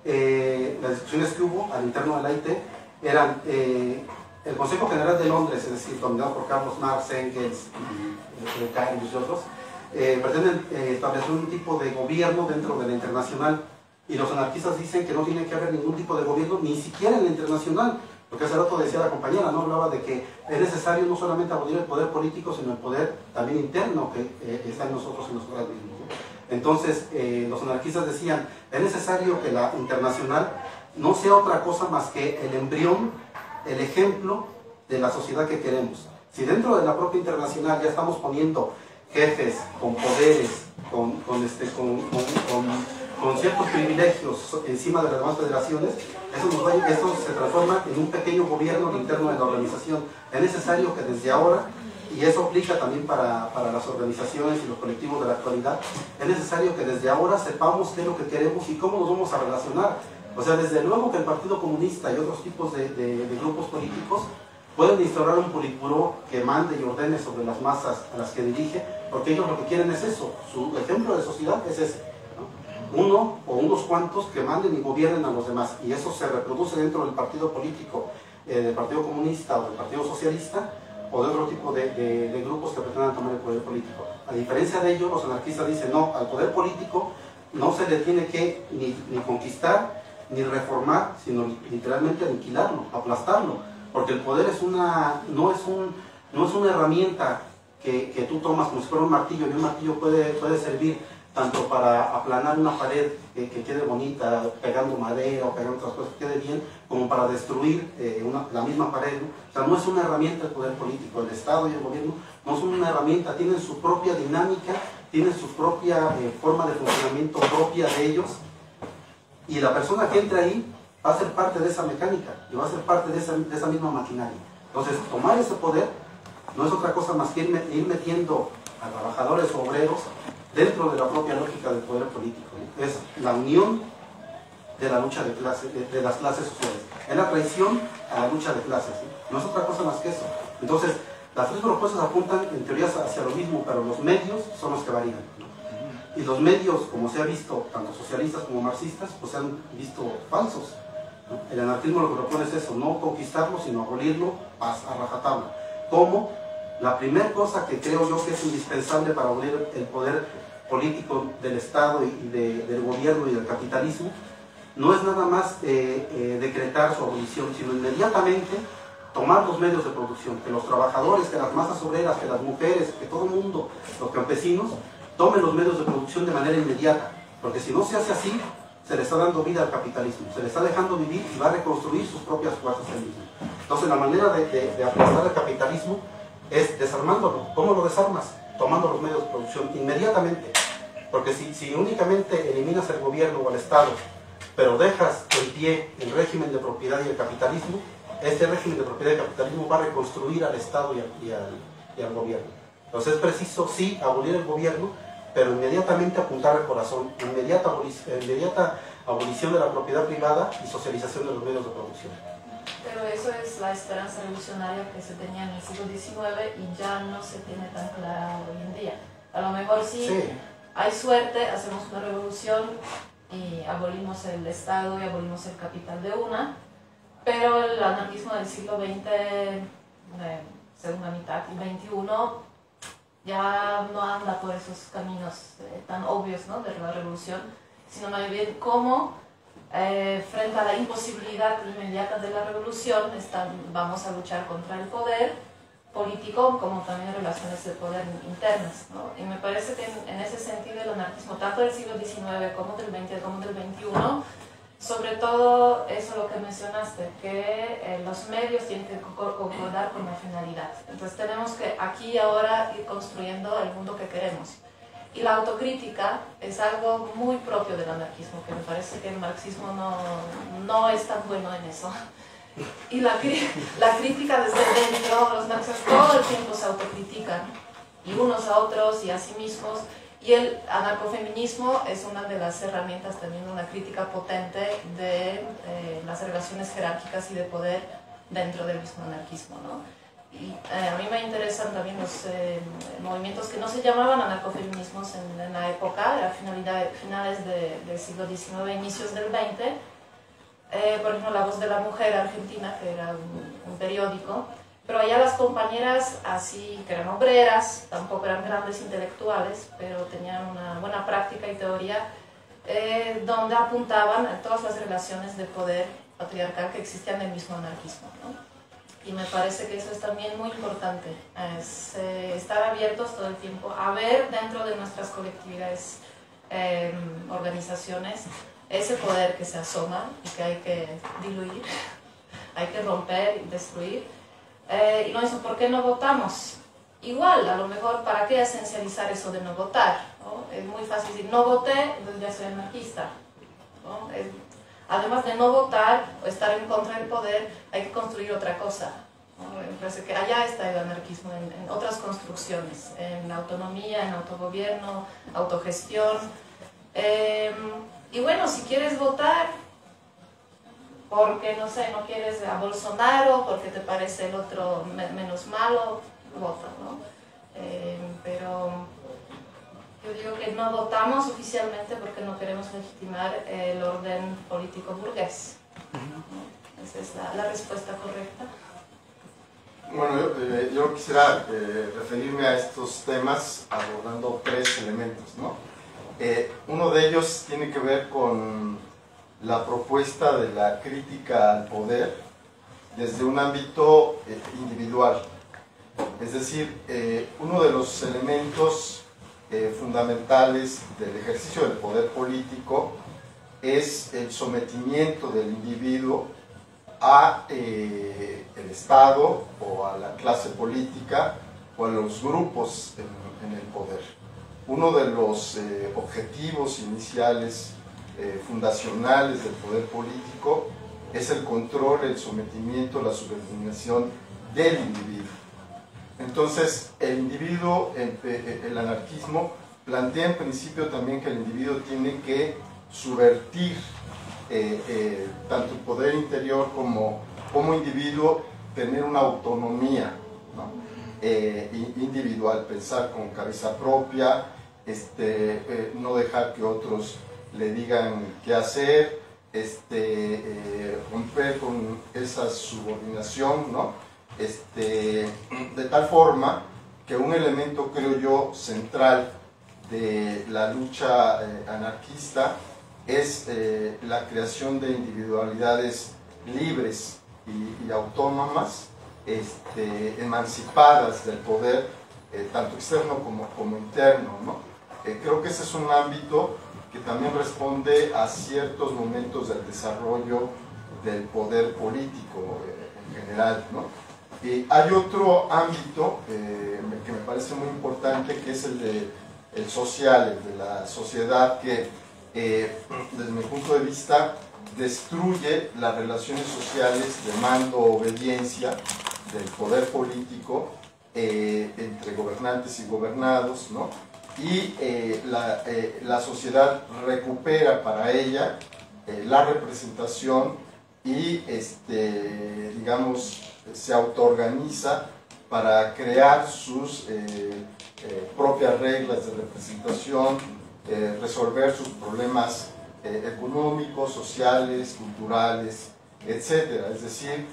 las discusiones que hubo al interno de la IT eran el Consejo General de Londres, es decir, dominado por Carlos Marx, Engels, Keynes y otros, pretenden establecer un tipo de gobierno dentro de la Internacional, y los anarquistas dicen que no tiene que haber ningún tipo de gobierno, ni siquiera en la Internacional, porque hace rato decía la compañera, ¿no? Hablaba de que es necesario no solamente abolir el poder político, sino el poder también interno que está en nosotros y nosotras mismos, ¿no? Entonces, los anarquistas decían, es necesario que la Internacional no sea otra cosa más que el embrión, el ejemplo de la sociedad que queremos. Si dentro de la propia Internacional ya estamos poniendo jefes con poderes, con ciertos privilegios encima de las demás federaciones, eso se transforma en un pequeño gobierno interno de la organización. Es necesario que desde ahora, y eso aplica también para las organizaciones y los colectivos de la actualidad, es necesario que desde ahora sepamos qué es lo que queremos y cómo nos vamos a relacionar. O sea, desde luego que el Partido Comunista y otros tipos de grupos políticos pueden instaurar un politburó que mande y ordene sobre las masas a las que dirige, porque ellos lo que quieren es eso. Su ejemplo de sociedad es ese, ¿no? Uno o unos cuantos que manden y gobiernen a los demás, y eso se reproduce dentro del partido político, del Partido Comunista o del Partido Socialista, o de otro tipo de grupos que pretendan tomar el poder político. A diferencia de ello, los anarquistas dicen, no, al poder político no se le tiene que ni conquistar, ni reformar, sino literalmente aniquilarlo, aplastarlo, porque el poder no es una herramienta que tú tomas como si fuera un martillo, y un martillo puede servir tanto para aplanar una pared que quede bonita, pegando madera o pegando otras cosas que quede bien, como para destruir la misma pared, ¿no? O sea, no es una herramienta el poder político, el Estado y el gobierno no son una herramienta, tienen su propia dinámica, tienen su propia forma de funcionamiento propia de ellos, y la persona que entre ahí va a ser parte de esa mecánica, y va a ser parte de esa misma maquinaria. Entonces, tomar ese poder no es otra cosa más que ir metiendo a trabajadores o obreros dentro de la propia lógica del poder político, ¿no? Es la unión de la lucha de clases, de las clases sociales. Es la traición a la lucha de clases, ¿no? No es otra cosa más que eso. Entonces, las tres propuestas apuntan en teoría hacia lo mismo, pero los medios son los que varían, ¿no? Y los medios, como se ha visto, tanto socialistas como marxistas, pues se han visto falsos. El anarquismo lo que propone es eso, no conquistarlo, sino abolirlo a rajatabla. ¿Cómo? La primera cosa que creo yo que es indispensable para abolir el poder político del Estado y del gobierno y del capitalismo, no es nada más decretar su abolición, sino inmediatamente tomar los medios de producción, que los trabajadores, que las masas obreras, que las mujeres, que todo el mundo, los campesinos, tomen los medios de producción de manera inmediata, porque si no se hace así, se le está dando vida al capitalismo, se le está dejando vivir y va a reconstruir sus propias fuerzas él mismo. Entonces la manera de aplastar el capitalismo es desarmándolo. ¿Cómo lo desarmas? Tomando los medios de producción inmediatamente, porque si únicamente eliminas el gobierno o el Estado, pero dejas en pie el régimen de propiedad y el capitalismo, este régimen de propiedad y capitalismo va a reconstruir al Estado y al gobierno. Entonces es preciso, sí, abolir el gobierno, pero inmediatamente apuntar al corazón, inmediata abolición de la propiedad privada y socialización de los medios de producción. Pero eso es la esperanza revolucionaria que se tenía en el siglo XIX y ya no se tiene tan clara hoy en día. A lo mejor sí, hay suerte, hacemos una revolución y abolimos el Estado y abolimos el capital de una, pero el anarquismo del siglo XX, segunda mitad y XXI, ya no anda por esos caminos tan obvios, ¿no?, de la revolución, sino más bien cómo frente a la imposibilidad inmediata de la revolución vamos a luchar contra el poder político como también relaciones de poder internas, ¿no? Y me parece que en ese sentido el anarquismo tanto del siglo XIX como del XX como del XXI, sobre todo eso lo que mencionaste, que los medios tienen que concordar con la finalidad. Entonces tenemos que aquí y ahora ir construyendo el mundo que queremos. Y la autocrítica es algo muy propio del anarquismo, que me parece que el marxismo no es tan bueno en eso. Y la crítica desde dentro, los marxistas todo el tiempo se autocritican, y unos a otros y a sí mismos. Y el anarcofeminismo es una de las herramientas también de una crítica potente de las relaciones jerárquicas y de poder dentro del mismo anarquismo, ¿no? Y a mí me interesan también los movimientos que no se llamaban anarcofeminismos en la época, a finales del siglo XIX, inicios del XX. Por ejemplo, La Voz de la Mujer Argentina, que era un periódico, pero allá las compañeras, así que eran obreras, tampoco eran grandes intelectuales, pero tenían una buena práctica y teoría, donde apuntaban a todas las relaciones de poder patriarcal que existían en el mismo anarquismo, ¿no? Y me parece que eso es también muy importante, es estar abiertos todo el tiempo a ver dentro de nuestras colectividades, organizaciones, ese poder que se asoma y que hay que diluir, hay que romper y destruir. Y no, ¿por qué no votamos? Igual, a lo mejor, ¿para qué esencializar eso de no votar? ¿No? Es muy fácil decir, no voté, entonces ya soy anarquista, ¿no? Además de no votar o estar en contra del poder, hay que construir otra cosa, ¿no? Me parece que allá está el anarquismo, en otras construcciones, en autonomía, en autogobierno, autogestión. Y bueno, si quieres votar, porque, no sé, no quieres a Bolsonaro, porque te parece el otro menos malo, vota, ¿no? Pero yo digo que no votamos oficialmente porque no queremos legitimar el orden político burgués, ¿no? Esa es la respuesta correcta. Bueno, yo quisiera referirme a estos temas abordando tres elementos, ¿no? Uno de ellos tiene que ver con la propuesta de la crítica al poder desde un ámbito individual. Es decir, uno de los elementos fundamentales del ejercicio del poder político es el sometimiento del individuo a el Estado o a la clase política o a los grupos en el poder. Uno de los objetivos iniciales fundacionales del poder político es el control, el sometimiento, la subordinación del individuo. Entonces, el individuo, el anarquismo, plantea en principio también que el individuo tiene que subvertir tanto el poder interior como individuo, tener una autonomía, ¿no? Individual, pensar con cabeza propia, no dejar que otros le digan qué hacer, romper con esa subordinación, ¿no? De tal forma que un elemento, creo yo, central de la lucha anarquista es la creación de individualidades libres y autónomas, emancipadas del poder, tanto externo como interno, ¿no? Creo que ese es un ámbito que también responde a ciertos momentos del desarrollo del poder político en general, ¿no? Hay otro ámbito que me parece muy importante, que es el social, el de la sociedad, que desde mi punto de vista destruye las relaciones sociales de mando-obediencia del poder político entre gobernantes y gobernados, ¿no? Y la sociedad recupera para ella la representación y, digamos, se autoorganiza para crear sus propias reglas de representación, resolver sus problemas económicos, sociales, culturales, etc. Es decir,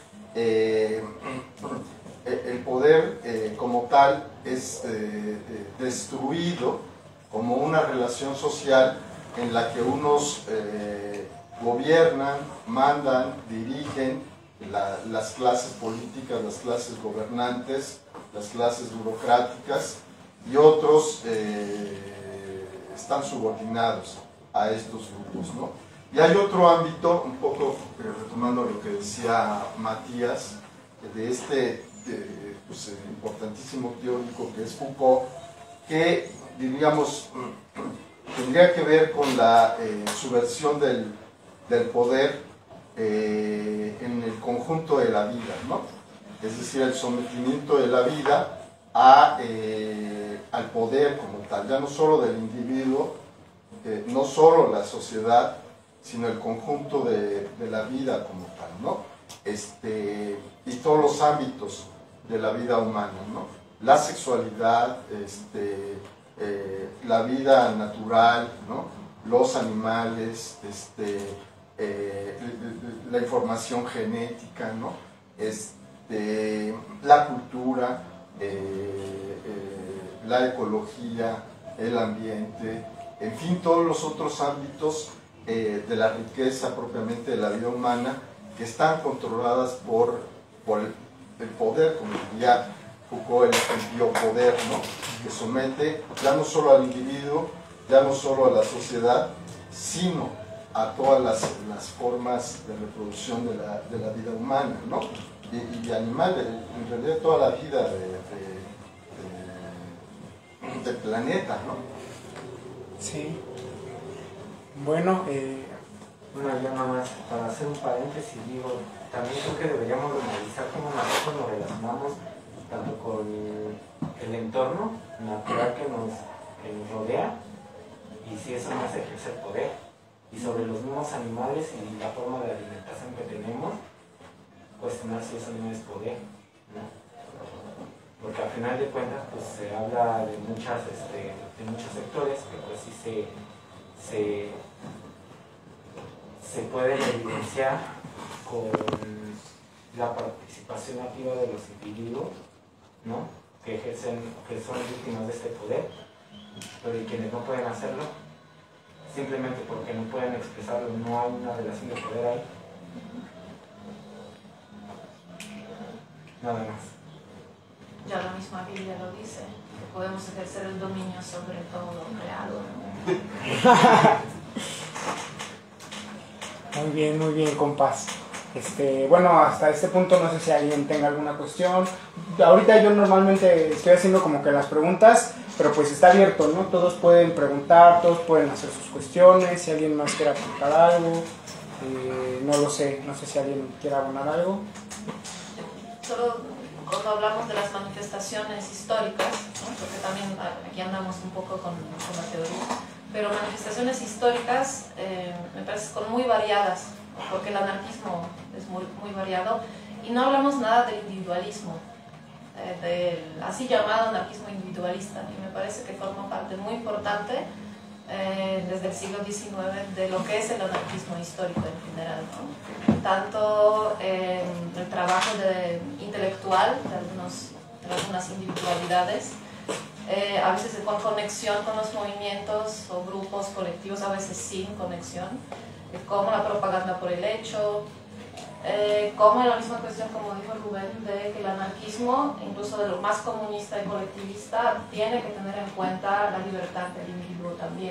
el poder como tal es destruido como una relación social en la que unos gobiernan, mandan, dirigen las clases políticas, las clases gobernantes, las clases burocráticas, y otros están subordinados a estos grupos, ¿no? Y hay otro ámbito, un poco retomando lo que decía Matías, de pues, importantísimo teórico que es Foucault, que diríamos tendría que ver con la subversión del poder en el conjunto de la vida, ¿no? Es decir, el sometimiento de la vida al poder como tal, ya no solo del individuo, no solo la sociedad, sino el conjunto de la vida como tal, ¿no? Y todos los ámbitos de la vida humana, ¿no? La sexualidad, la vida natural, ¿no? Los animales, la información genética, ¿no? La cultura, la ecología, el ambiente, en fin, todos los otros ámbitos de la riqueza propiamente de la vida humana, que están controladas por el poder, como diría Foucault, el biopoder, ¿no? Que somete ya no solo al individuo, ya no solo a la sociedad, sino a todas las formas de reproducción de la vida humana, ¿no? Y animal, en realidad toda la vida del planeta, ¿no? Sí. Bueno, ya nada más, para hacer un paréntesis, digo, también creo que deberíamos analizar cómo nosotros nos relacionamos tanto con el entorno natural que nos rodea, y si eso nos ejerce el poder, y sobre los mismos animales y la forma de alimentación que tenemos, cuestionar si eso no es poder, ¿no? Porque al final de cuentas pues se habla de muchos sectores que pues sí se pueden evidenciar con la participación activa de los individuos, ¿no? que son víctimas de este poder, pero y quienes no pueden hacerlo simplemente porque no pueden expresarlo, no hay una relación de poder ahí. Nada más. Ya la misma Biblia lo dice, que podemos ejercer el dominio sobre todo lo creado. Muy bien, compás. Bueno, hasta este punto no sé si alguien tenga alguna cuestión. Ahorita yo normalmente estoy haciendo como que las preguntas, pero pues está abierto, ¿no? Todos pueden preguntar, todos pueden hacer sus cuestiones, si alguien más quiere apuntar algo, no lo sé, no sé si alguien quiere abonar algo. Solo cuando hablamos de las manifestaciones históricas, ¿no? Porque también aquí andamos un poco con la teoría, pero manifestaciones históricas me parece con muy variadas, ¿no? Porque el anarquismo es muy variado, y no hablamos nada del individualismo, del así llamado anarquismo individualista, y me parece que forma parte muy importante desde el siglo XIX de lo que es el anarquismo histórico en general, ¿no? Tanto el trabajo intelectual de algunas individualidades, a veces con conexión con los movimientos o grupos colectivos, a veces sin conexión, como la propaganda por el hecho, como en la misma cuestión, como dijo Rubén, de que el anarquismo, incluso de lo más comunista y colectivista, tiene que tener en cuenta la libertad del individuo también.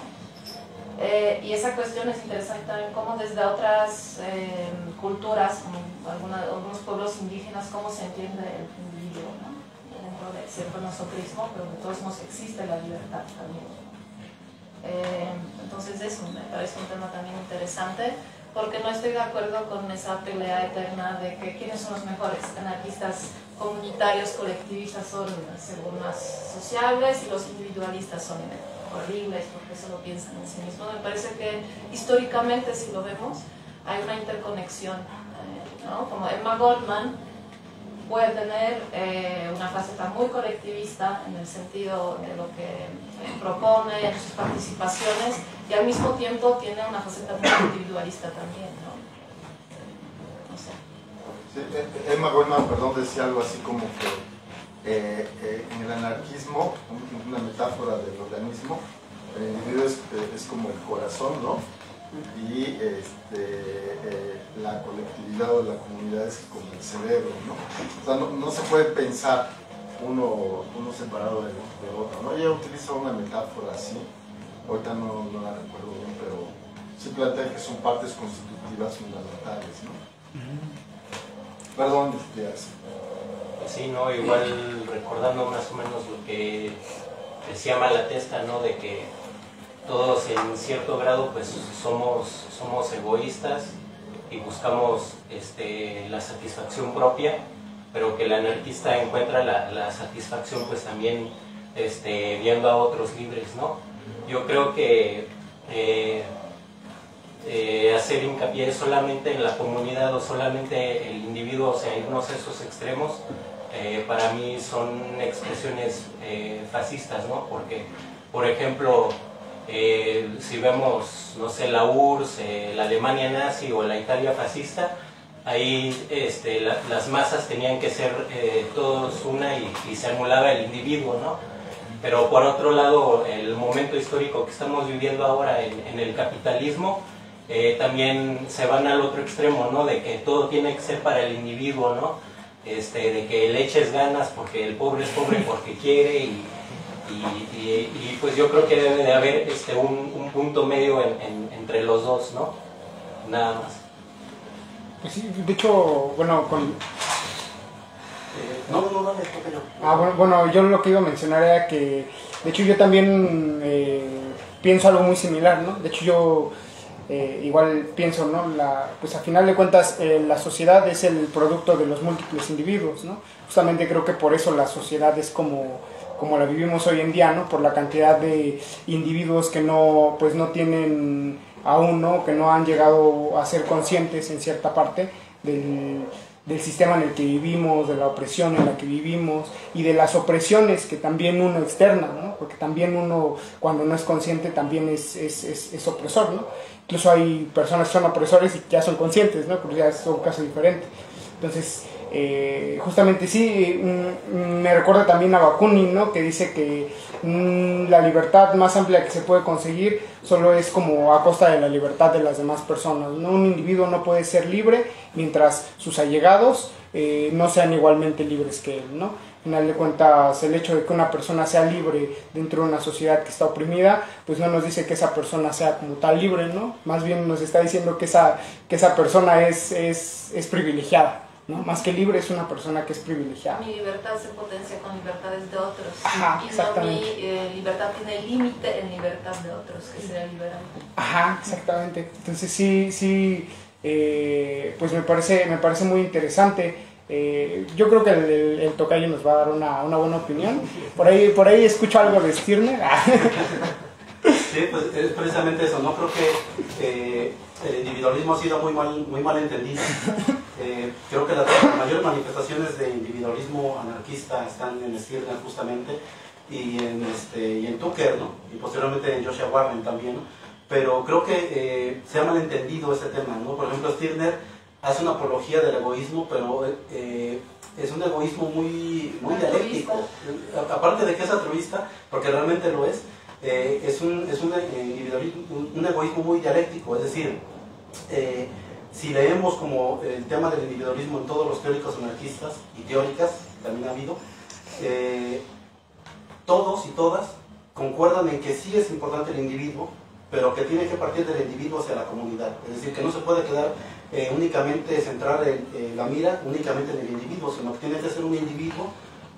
Y esa cuestión es interesante también, como desde otras culturas, como algunos pueblos indígenas, cómo se entiende el individuo, ¿no? Dentro de cierto nosotrismo, pero de todos modos existe la libertad también. Entonces eso me parece un tema también interesante, porque no estoy de acuerdo con esa pelea eterna de que quiénes son los mejores anarquistas comunitarios, colectivistas son según más sociables y los individualistas son horribles porque solo piensan en sí mismos. Me parece que históricamente, si lo vemos, hay una interconexión, ¿no? Como Emma Goldman puede tener una faceta muy colectivista en el sentido de lo que propone en sus participaciones, y al mismo tiempo tiene una faceta muy individualista también, ¿no? No sé. Sí, Emma Goldman, perdón, decía algo así como que en el anarquismo, una metáfora del organismo, el individuo es como el corazón, ¿no? Y la colectividad o la comunidad es como el cerebro, ¿no? O sea, no se puede pensar uno separado de otro, ¿no? Ella utiliza una metáfora así, ahorita no la recuerdo bien, pero sí plantea que son partes constitutivas fundamentales, ¿no? Perdón, sí, no, igual recordando más o menos lo que decía Malatesta, ¿no? De que todos en cierto grado pues somos egoístas y buscamos la satisfacción propia, pero que el anarquista encuentra la satisfacción pues también viendo a otros libres, ¿no? Yo creo que hacer hincapié solamente en la comunidad o solamente el individuo, o sea, irnos a esos extremos, para mí son expresiones fascistas, ¿no? Porque, por ejemplo, si vemos, no sé, la URSS, la Alemania nazi o la Italia fascista, ahí las masas tenían que ser todos una y se anulaba el individuo, ¿no? Pero por otro lado, el momento histórico que estamos viviendo ahora en el capitalismo, también se van al otro extremo, ¿no? De que todo tiene que ser para el individuo, ¿no? De que le eches ganas porque el pobre es pobre porque quiere y pues yo creo que debe de haber un punto medio entre los dos, ¿no? Nada más. Pues sí, de hecho, bueno, bueno, yo lo que iba a mencionar era que, de hecho, yo también pienso algo muy similar, ¿no? De hecho, yo igual pienso, ¿no? Pues a final de cuentas, la sociedad es el producto de los múltiples individuos, ¿no? Justamente creo que por eso la sociedad es como la vivimos hoy en día, ¿no? Por la cantidad de individuos que no tienen aún, ¿no? Que no han llegado a ser conscientes en cierta parte del sistema en el que vivimos, de la opresión en la que vivimos y de las opresiones que también uno externa, ¿no? Porque también uno, cuando no es consciente, también es opresor, ¿no? Incluso hay personas que son opresores y que ya son conscientes, ¿no? Pero ya es un caso diferente. Entonces, justamente sí, me recuerda también a Bakunin, ¿no? Que dice que la libertad más amplia que se puede conseguir solo es como a costa de la libertad de las demás personas, ¿no? Un individuo no puede ser libre mientras sus allegados no sean igualmente libres que él, ¿no? Al final de cuentas, el hecho de que una persona sea libre dentro de una sociedad que está oprimida, pues no nos dice que esa persona sea como tal libre, ¿no? Más bien nos está diciendo que esa persona es privilegiada, ¿no? Más que libre, es una persona que es privilegiada. Mi libertad se potencia con libertades de otros. Ajá, y exactamente. No mi libertad tiene límite en libertad de otros, que sería liberal. Ajá, exactamente. Entonces sí, pues me parece muy interesante. Yo creo que el tocayo nos va a dar una buena opinión. Por ahí escucho algo de Stirner. Sí, pues es precisamente eso, ¿no? Creo que el individualismo ha sido muy mal entendido. Creo que las mayores manifestaciones de individualismo anarquista están en Stirner justamente, y en Tucker, ¿no? Y posteriormente en Joshua Warren también, ¿no? Pero creo que se ha malentendido ese tema, ¿no? Por ejemplo, Stirner hace una apología del egoísmo, pero es un egoísmo muy dialéctico. Aparte de que es altruista, porque realmente lo es un egoísmo muy dialéctico, es decir, si leemos como el tema del individualismo en todos los teóricos anarquistas y teóricas, también ha habido, todos y todas concuerdan en que sí es importante el individuo, pero que tiene que partir del individuo hacia la comunidad, es decir, que no se puede quedar únicamente centrar la mira únicamente en el individuo, sino que tiene que ser un individuo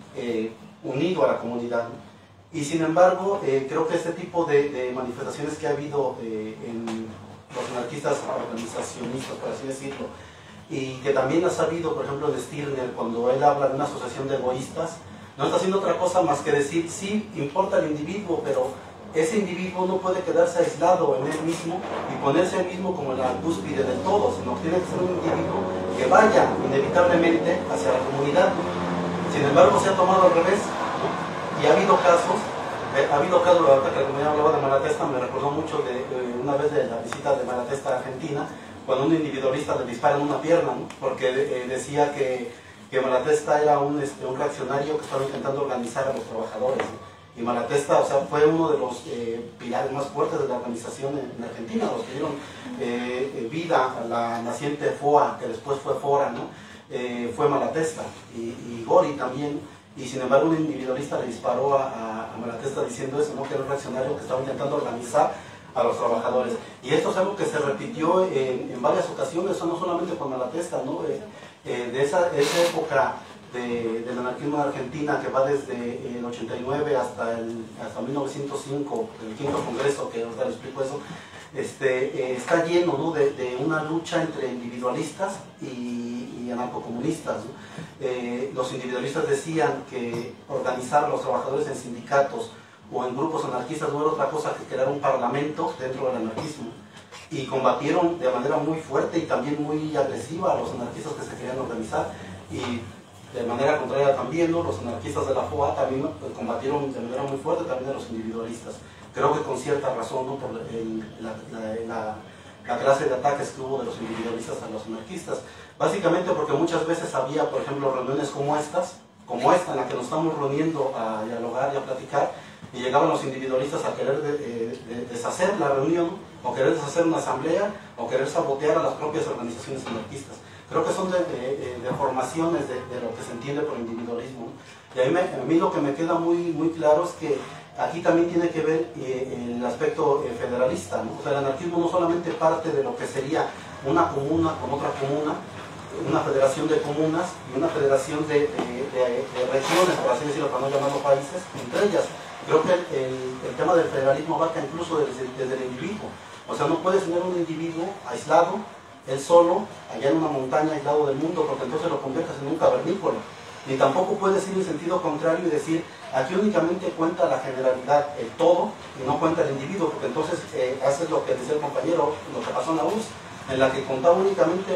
unido a la comunidad, ¿no? Y sin embargo, creo que este tipo de manifestaciones que ha habido en los anarquistas organizacionistas, por así decirlo, y que también ha habido, por ejemplo, de Stirner, cuando él habla de una asociación de egoístas, no está haciendo otra cosa más que decir, sí, importa el individuo, pero ese individuo no puede quedarse aislado en él mismo y ponerse él mismo como la cúspide del todo, sino que tiene que ser un individuo que vaya inevitablemente hacia la comunidad. Sin embargo, se ha tomado al revés, ¿no? Y ha habido casos, ahorita que la comunidad hablaba de Malatesta, me recordó mucho de una vez de la visita de Malatesta a Argentina, cuando un individualista le dispara en una pierna, ¿no? Porque decía que Malatesta era un reaccionario que estaba intentando organizar a los trabajadores, ¿no? Y Malatesta, o sea, fue uno de los pilares más fuertes de la organización en Argentina, los que dieron vida a la naciente FOA, que después fue FORA, ¿no? Fue Malatesta y Gori también. Y sin embargo un individualista le disparó a Malatesta diciendo eso, ¿no? Que era un reaccionario que estaba intentando organizar a los trabajadores. Y esto es algo que se repitió en varias ocasiones, no solamente con Malatesta, ¿no? De esa época del anarquismo en Argentina, que va desde el 89 hasta 1905, el quinto congreso, que ahorita les explico eso, está lleno, ¿no? de una lucha entre individualistas y anarcocomunistas, ¿no? Los individualistas decían que organizar a los trabajadores en sindicatos o en grupos anarquistas no era otra cosa que crear un parlamento dentro del anarquismo, y combatieron de manera muy fuerte y también muy agresiva a los anarquistas que se querían organizar, y de manera contraria también, ¿no? Los anarquistas de la FOA también combatieron de manera muy fuerte también a los individualistas, creo que con cierta razón, ¿no? Por la clase de ataques que hubo de los individualistas a los anarquistas, básicamente porque muchas veces había, por ejemplo, reuniones como esta, en la que nos estamos reuniendo a dialogar y a platicar, y llegaban los individualistas a querer deshacer la reunión, o querer deshacer una asamblea, o querer sabotear a las propias organizaciones anarquistas. Creo que son deformaciones de lo que se entiende por individualismo, ¿no? Y a mí lo que me queda muy claro es que aquí también tiene que ver el aspecto federalista, ¿no? O sea, el anarquismo no solamente parte de lo que sería una comuna con otra comuna, una federación de comunas y una federación de regiones, por así decirlo, para no llamarlo países, entre ellas. Creo que el tema del federalismo abarca incluso desde el individuo. O sea, no puedes tener un individuo aislado, él solo, allá en una montaña aislado del mundo, porque entonces lo conviertes en un cavernícola. Ni tampoco puedes ir en sentido contrario y decir, aquí únicamente cuenta la generalidad, el todo, y no cuenta el individuo, porque entonces haces lo que decía el compañero, lo que pasó en la URSS, en la que contaba únicamente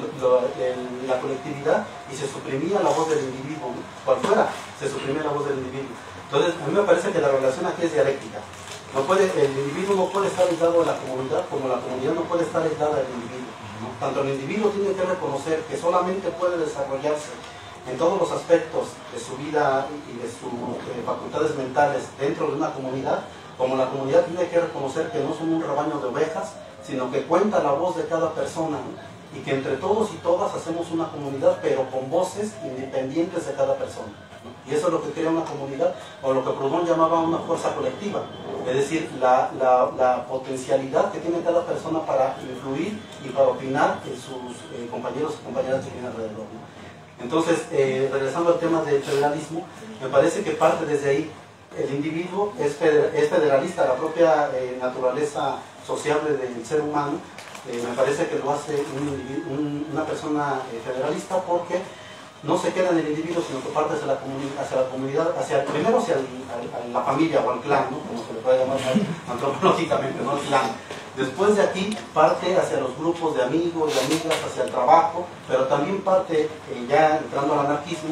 la colectividad y se suprimía la voz del individuo, ¿no? Cual fuera, se suprimía la voz del individuo. Entonces, a mí me parece que la relación aquí es dialéctica. El individuo no puede estar aislado de la comunidad, como la comunidad no puede estar aislada del individuo, ¿no? Tanto el individuo tiene que reconocer que solamente puede desarrollarse en todos los aspectos de su vida y de sus facultades mentales dentro de una comunidad, como la comunidad tiene que reconocer que no son un rebaño de ovejas, sino que cuenta la voz de cada persona, ¿no? Y que entre todos y todas hacemos una comunidad, pero con voces independientes de cada persona, ¿no? Y eso es lo que crea una comunidad, o lo que Proudhon llamaba una fuerza colectiva, es decir, la potencialidad que tiene cada persona para influir y para opinar en sus compañeros y compañeras que tienen alrededor, ¿no? Entonces, regresando al tema del federalismo, me parece que parte desde ahí. El individuo es federalista, la propia naturaleza sociable del ser humano, me parece que lo hace una persona federalista, porque no se queda en el individuo, sino que parte hacia la comunidad, primero hacia la familia o al clan, ¿no? Como se le puede llamar antropológicamente, ¿no? El clan. Después de aquí parte hacia los grupos de amigos, de amigas, hacia el trabajo, pero también parte, ya entrando al anarquismo,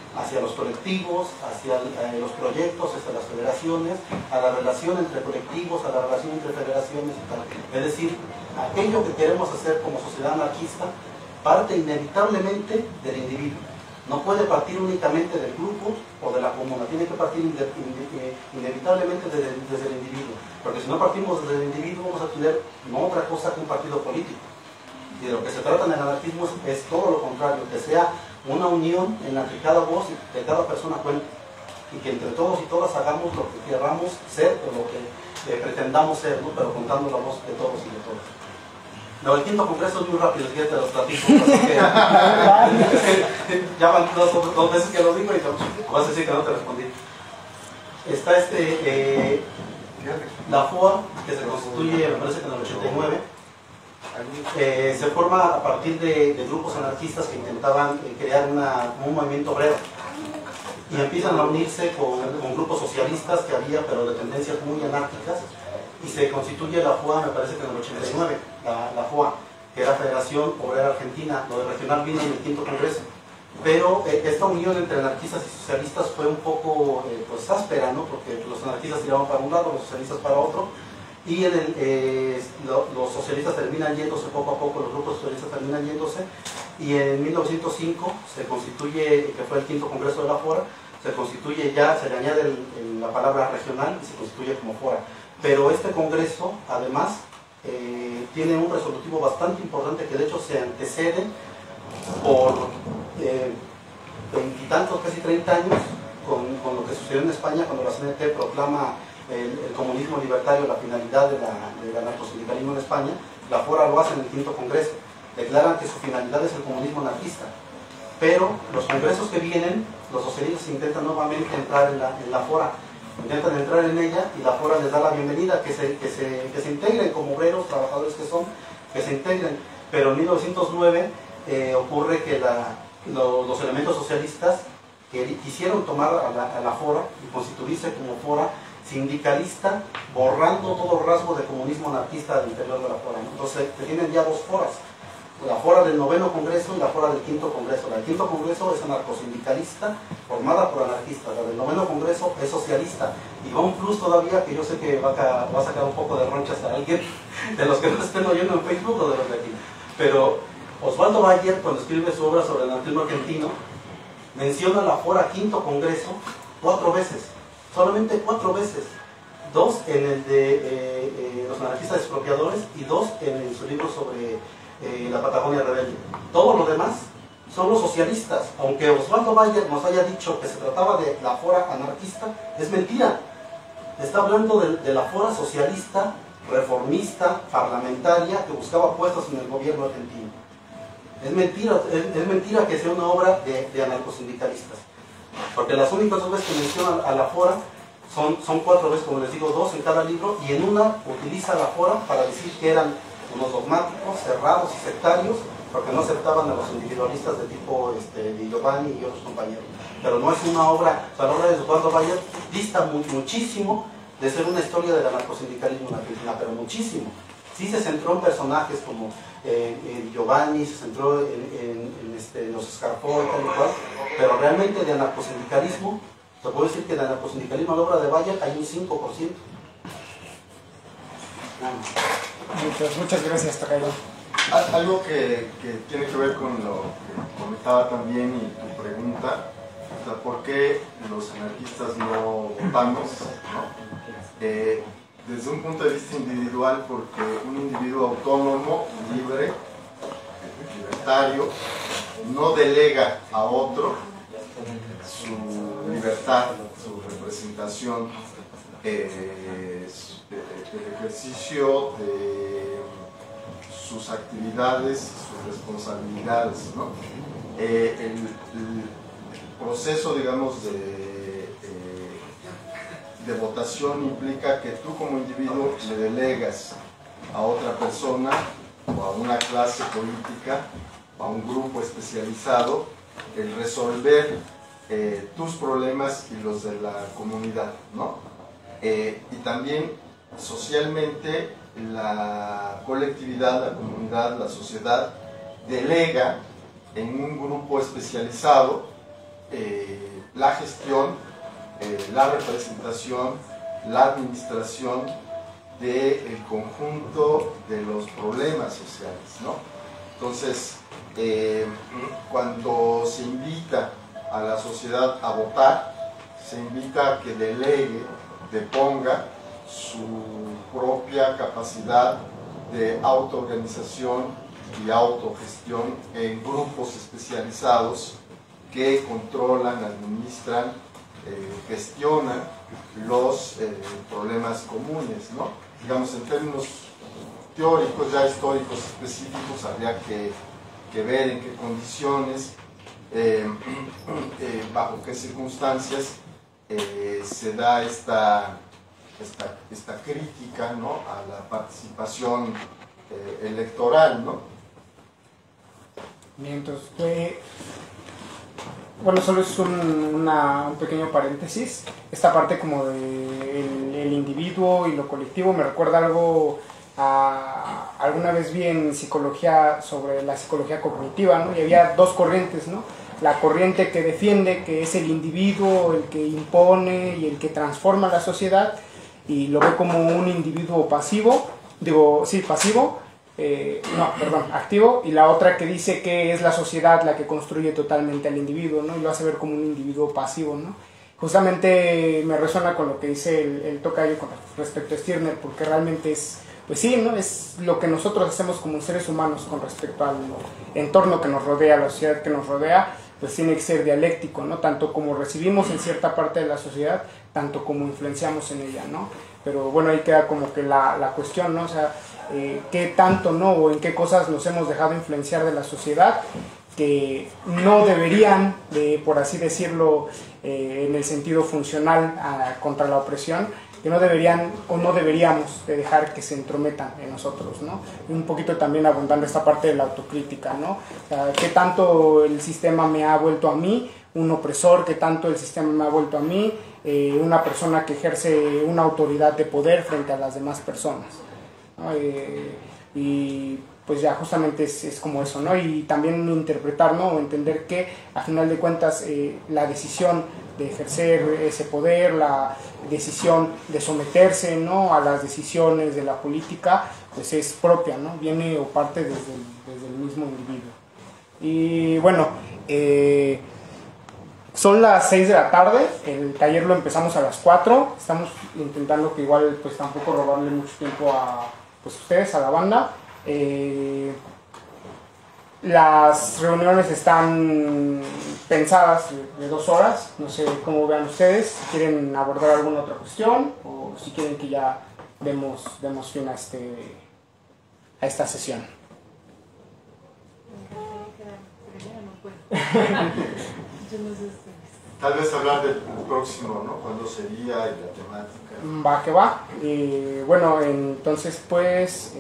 hacia los colectivos, hacia los proyectos, hacia las federaciones, a la relación entre colectivos, a la relación entre federaciones y tal. Es decir, aquello que queremos hacer como sociedad anarquista parte inevitablemente del individuo. No puede partir únicamente del grupo o de la comuna, tiene que partir inevitablemente desde el individuo. Porque si no partimos desde el individuo vamos a tener no otra cosa que un partido político. Y de lo que se trata en el anarquismo es todo lo contrario, que sea una unión en la que cada voz de cada persona cuente. Y que entre todos y todas hagamos lo que queramos ser o lo que pretendamos ser, ¿no? Pero contando la voz de todos y de todos. No, el quinto congreso es muy rápido, es que te los platico, así que ya van dos veces que lo digo y vas a decir que no te respondí. Está la FOA, que se constituye, me parece que en el 89, se forma a partir de grupos anarquistas que intentaban crear un movimiento obrero. Y empiezan a unirse con grupos socialistas que había, pero de tendencias muy anárquicas. Y se constituye la FOA, me parece que en el 89, la FOA, que era Federación Obrera Argentina. Lo de regional vino en el quinto congreso. Pero esta unión entre anarquistas y socialistas fue un poco pues áspera, ¿no? Porque los anarquistas tiraban para un lado, los socialistas para otro. Y los socialistas terminan yéndose poco a poco, los grupos socialistas terminan yéndose. Y en 1905 se constituye, que fue el quinto congreso de la FOA, se constituye ya, se le añade la palabra regional y se constituye como FOA. Pero este congreso, además, tiene un resolutivo bastante importante que de hecho se antecede por veintitantos, casi 30 años, con lo que sucedió en España cuando la CNT proclama el comunismo libertario, la finalidad del anarcosindicalismo en España. La FOA lo hace en el quinto congreso. Declaran que su finalidad es el comunismo anarquista. Pero los congresos que vienen, los socialistas intentan nuevamente entrar en la FOA. Intentan entrar en ella y la FOA les da la bienvenida, que se integren como obreros, trabajadores que son, que se integren. Pero en 1909 ocurre que los elementos socialistas quisieron tomar a la FOA y constituirse como FOA sindicalista, borrando todo rasgo de comunismo anarquista del interior de la FOA, ¿no? Entonces tienen ya dos FOAs, la FOA del noveno congreso y la FOA del quinto congreso. La del quinto congreso es anarcosindicalista, formada por anarquistas. La del noveno congreso es socialista. Y va un plus todavía, que yo sé que va a sacar un poco de ronchas a alguien, de los que no estén oyendo en Facebook o de los de aquí. Pero Osvaldo Bayer, cuando escribe su obra sobre el anarquismo argentino, menciona la FOA quinto congreso 4 veces. Solamente 4 veces. 2 en el de los anarquistas expropiadores y 2 en su libro sobre la Patagonia Rebelde. Todo lo demás son los socialistas. Aunque Osvaldo Bayer nos haya dicho que se trataba de la FOA anarquista, es mentira. Está hablando de la FOA socialista, reformista, parlamentaria, que buscaba puestos en el gobierno argentino. Es mentira que sea una obra de anarcosindicalistas. Porque las únicas 2 veces que mencionan a la FOA son 4 veces, como les digo, 2 en cada libro, y en una utiliza la FOA para decir que eran unos dogmáticos, cerrados y sectarios, porque no aceptaban a los individualistas de tipo Di Giovanni y otros compañeros. Pero no es una obra, o sea, la obra de Osvaldo Bayer dista muchísimo de ser una historia del anarcosindicalismo en Argentina, pero muchísimo. Sí se centró en personajes como Di Giovanni, se centró en los Scarpó y tal y cual, pero realmente de anarcosindicalismo, se puede decir que de anarcosindicalismo a la obra de Bayer hay un 5%. Muchas gracias, Tocayo. Algo que tiene que ver con lo que comentaba también y tu pregunta, o sea, ¿por qué los anarquistas no votamos? ¿No? Desde un punto de vista individual, porque un individuo autónomo, libre, libertario, no delega a otro su libertad, su representación, el ejercicio de sus actividades, sus responsabilidades, ¿no? El proceso, digamos, de votación implica que tú como individuo le delegas a otra persona o a una clase política o a un grupo especializado el resolver tus problemas y los de la comunidad, ¿no? Y también socialmente la colectividad, la comunidad, la sociedad delega en un grupo especializado la gestión, la representación, la administración del conjunto de los problemas sociales, ¿no? Entonces, cuando se invita a la sociedad a votar, se invita a que delegue, deponga su propia capacidad de autoorganización y autogestión en grupos especializados que controlan, administran, gestionan los problemas comunes, ¿no? Digamos, en términos teóricos, ya históricos específicos, habría que ver en qué condiciones, bajo qué circunstancias se da esta crítica, ¿no?, a la participación electoral, ¿no? Bien, entonces, bueno, solo es un pequeño paréntesis. Esta parte como de el individuo y lo colectivo me recuerda algo alguna vez vi en psicología sobre la psicología cognitiva, ¿no? Y había dos corrientes, ¿no? La corriente que defiende que es el individuo el que impone y el que transforma la sociedad y lo ve como un individuo pasivo, activo, y la otra que dice que es la sociedad la que construye totalmente al individuo, ¿no? Y lo hace ver como un individuo pasivo, ¿no? Justamente me resuena con lo que dice el tocayo con respecto a Stirner, porque realmente es, pues sí, ¿no?, es lo que nosotros hacemos como seres humanos con respecto al entorno que nos rodea, la sociedad que nos rodea, pues tiene que ser dialéctico, ¿no? Tanto como recibimos en cierta parte de la sociedad, tanto como influenciamos en ella, ¿no? Pero bueno, ahí queda como que la cuestión, ¿no? O sea, qué tanto, ¿no?, o en qué cosas nos hemos dejado influenciar de la sociedad que no deberían, por así decirlo, en el sentido funcional contra la opresión, que no deberían o no deberíamos de dejar que se entrometan en nosotros, ¿no? Y un poquito también abundando esta parte de la autocrítica, ¿no? O sea, qué tanto el sistema me ha vuelto a mí un opresor, qué tanto el sistema me ha vuelto a mí una persona que ejerce una autoridad de poder frente a las demás personas, ¿no? Y pues ya justamente es como eso, ¿no? Y también interpretar, ¿no?, o entender que a final de cuentas la decisión de ejercer ese poder, la decisión de someterse, ¿no?, a las decisiones de la política, pues es propia, ¿no? Viene o parte desde el mismo individuo. Y bueno, son las 6 de la tarde, el taller lo empezamos a las 4, estamos intentando que igual pues tampoco robarle mucho tiempo a pues ustedes, a la banda. Las reuniones están pensadas de 2 horas, no sé cómo vean ustedes, si quieren abordar alguna otra cuestión o si quieren que ya demos fin a esta sesión. Tal vez hablar del próximo, ¿no? ¿Cuándo sería y la temática? Va que va. Bueno, entonces pues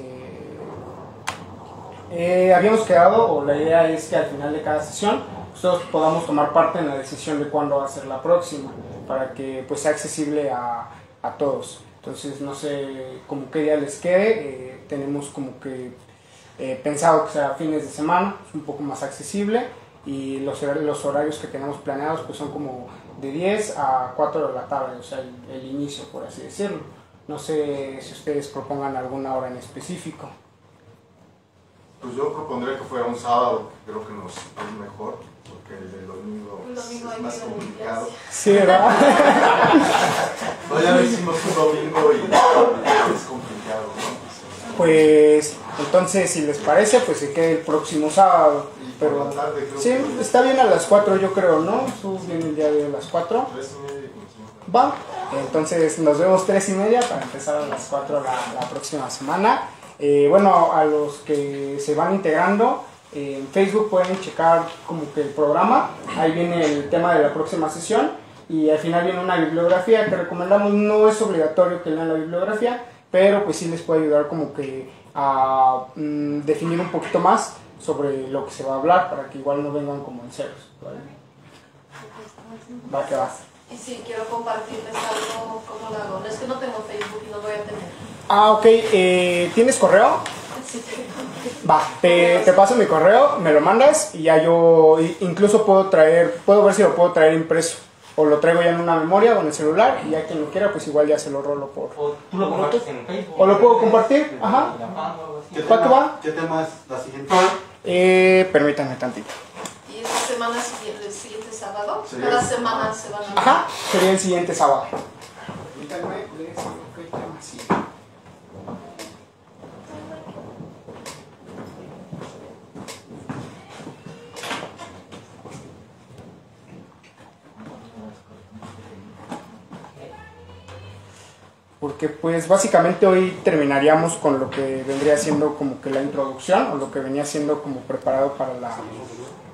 habíamos quedado, o la idea es que al final de cada sesión nosotros podamos tomar parte en la decisión de cuándo va a ser la próxima, para que pues sea accesible a todos. Entonces no sé como qué día les quede, tenemos como que pensado que sea fines de semana, es un poco más accesible, y los horarios que tenemos planeados pues son como de 10 a 4 de la tarde, o sea el inicio, por así decirlo. No sé si ustedes propongan alguna hora en específico. Pues yo propondré que fuera un sábado, que creo que nos es mejor, porque el del domingo es más complicado. Sí, ¿verdad? No, ya lo hicimos un domingo y es complicado, ¿no? Pues entonces, si les parece, pues se quede el próximo sábado. Pero por la tarde, creo sí, que está bien a las 4, yo creo, ¿no? ¿Tú vienes el día de las 4? 3:30. Va, entonces nos vemos 3:30 para empezar a las 4 la próxima semana. Bueno, a los que se van integrando, en Facebook pueden checar como que el programa, ahí viene el tema de la próxima sesión y al final viene una bibliografía que recomendamos. No es obligatorio que lean la bibliografía, pero pues sí les puede ayudar como que a definir un poquito más sobre lo que se va a hablar, para que igual no vengan como en ceros, ¿vale? Va que va. Y si quiero compartirles algo, ¿cómo lo hago? No, es que no tengo Facebook y no voy a tener. Ah, ok. ¿Tienes correo? Sí, tengo. Va, te paso mi correo, me lo mandas y ya yo incluso puedo ver si lo puedo traer impreso. O lo traigo ya en una memoria o en el celular y ya quien lo quiera, pues igual ya se lo rolo por... O tú lo compartes en Facebook. O lo puedo compartir, ajá. ¿Qué tema es la siguiente? Permítanme tantito. ¿Y esta semana el siguiente sábado? Sí. Cada semana se van a... Ajá, sería el siguiente sábado. Permítanme leer qué tema sigue. Porque pues básicamente hoy terminaríamos con lo que vendría siendo como que la introducción o lo que venía siendo como preparado para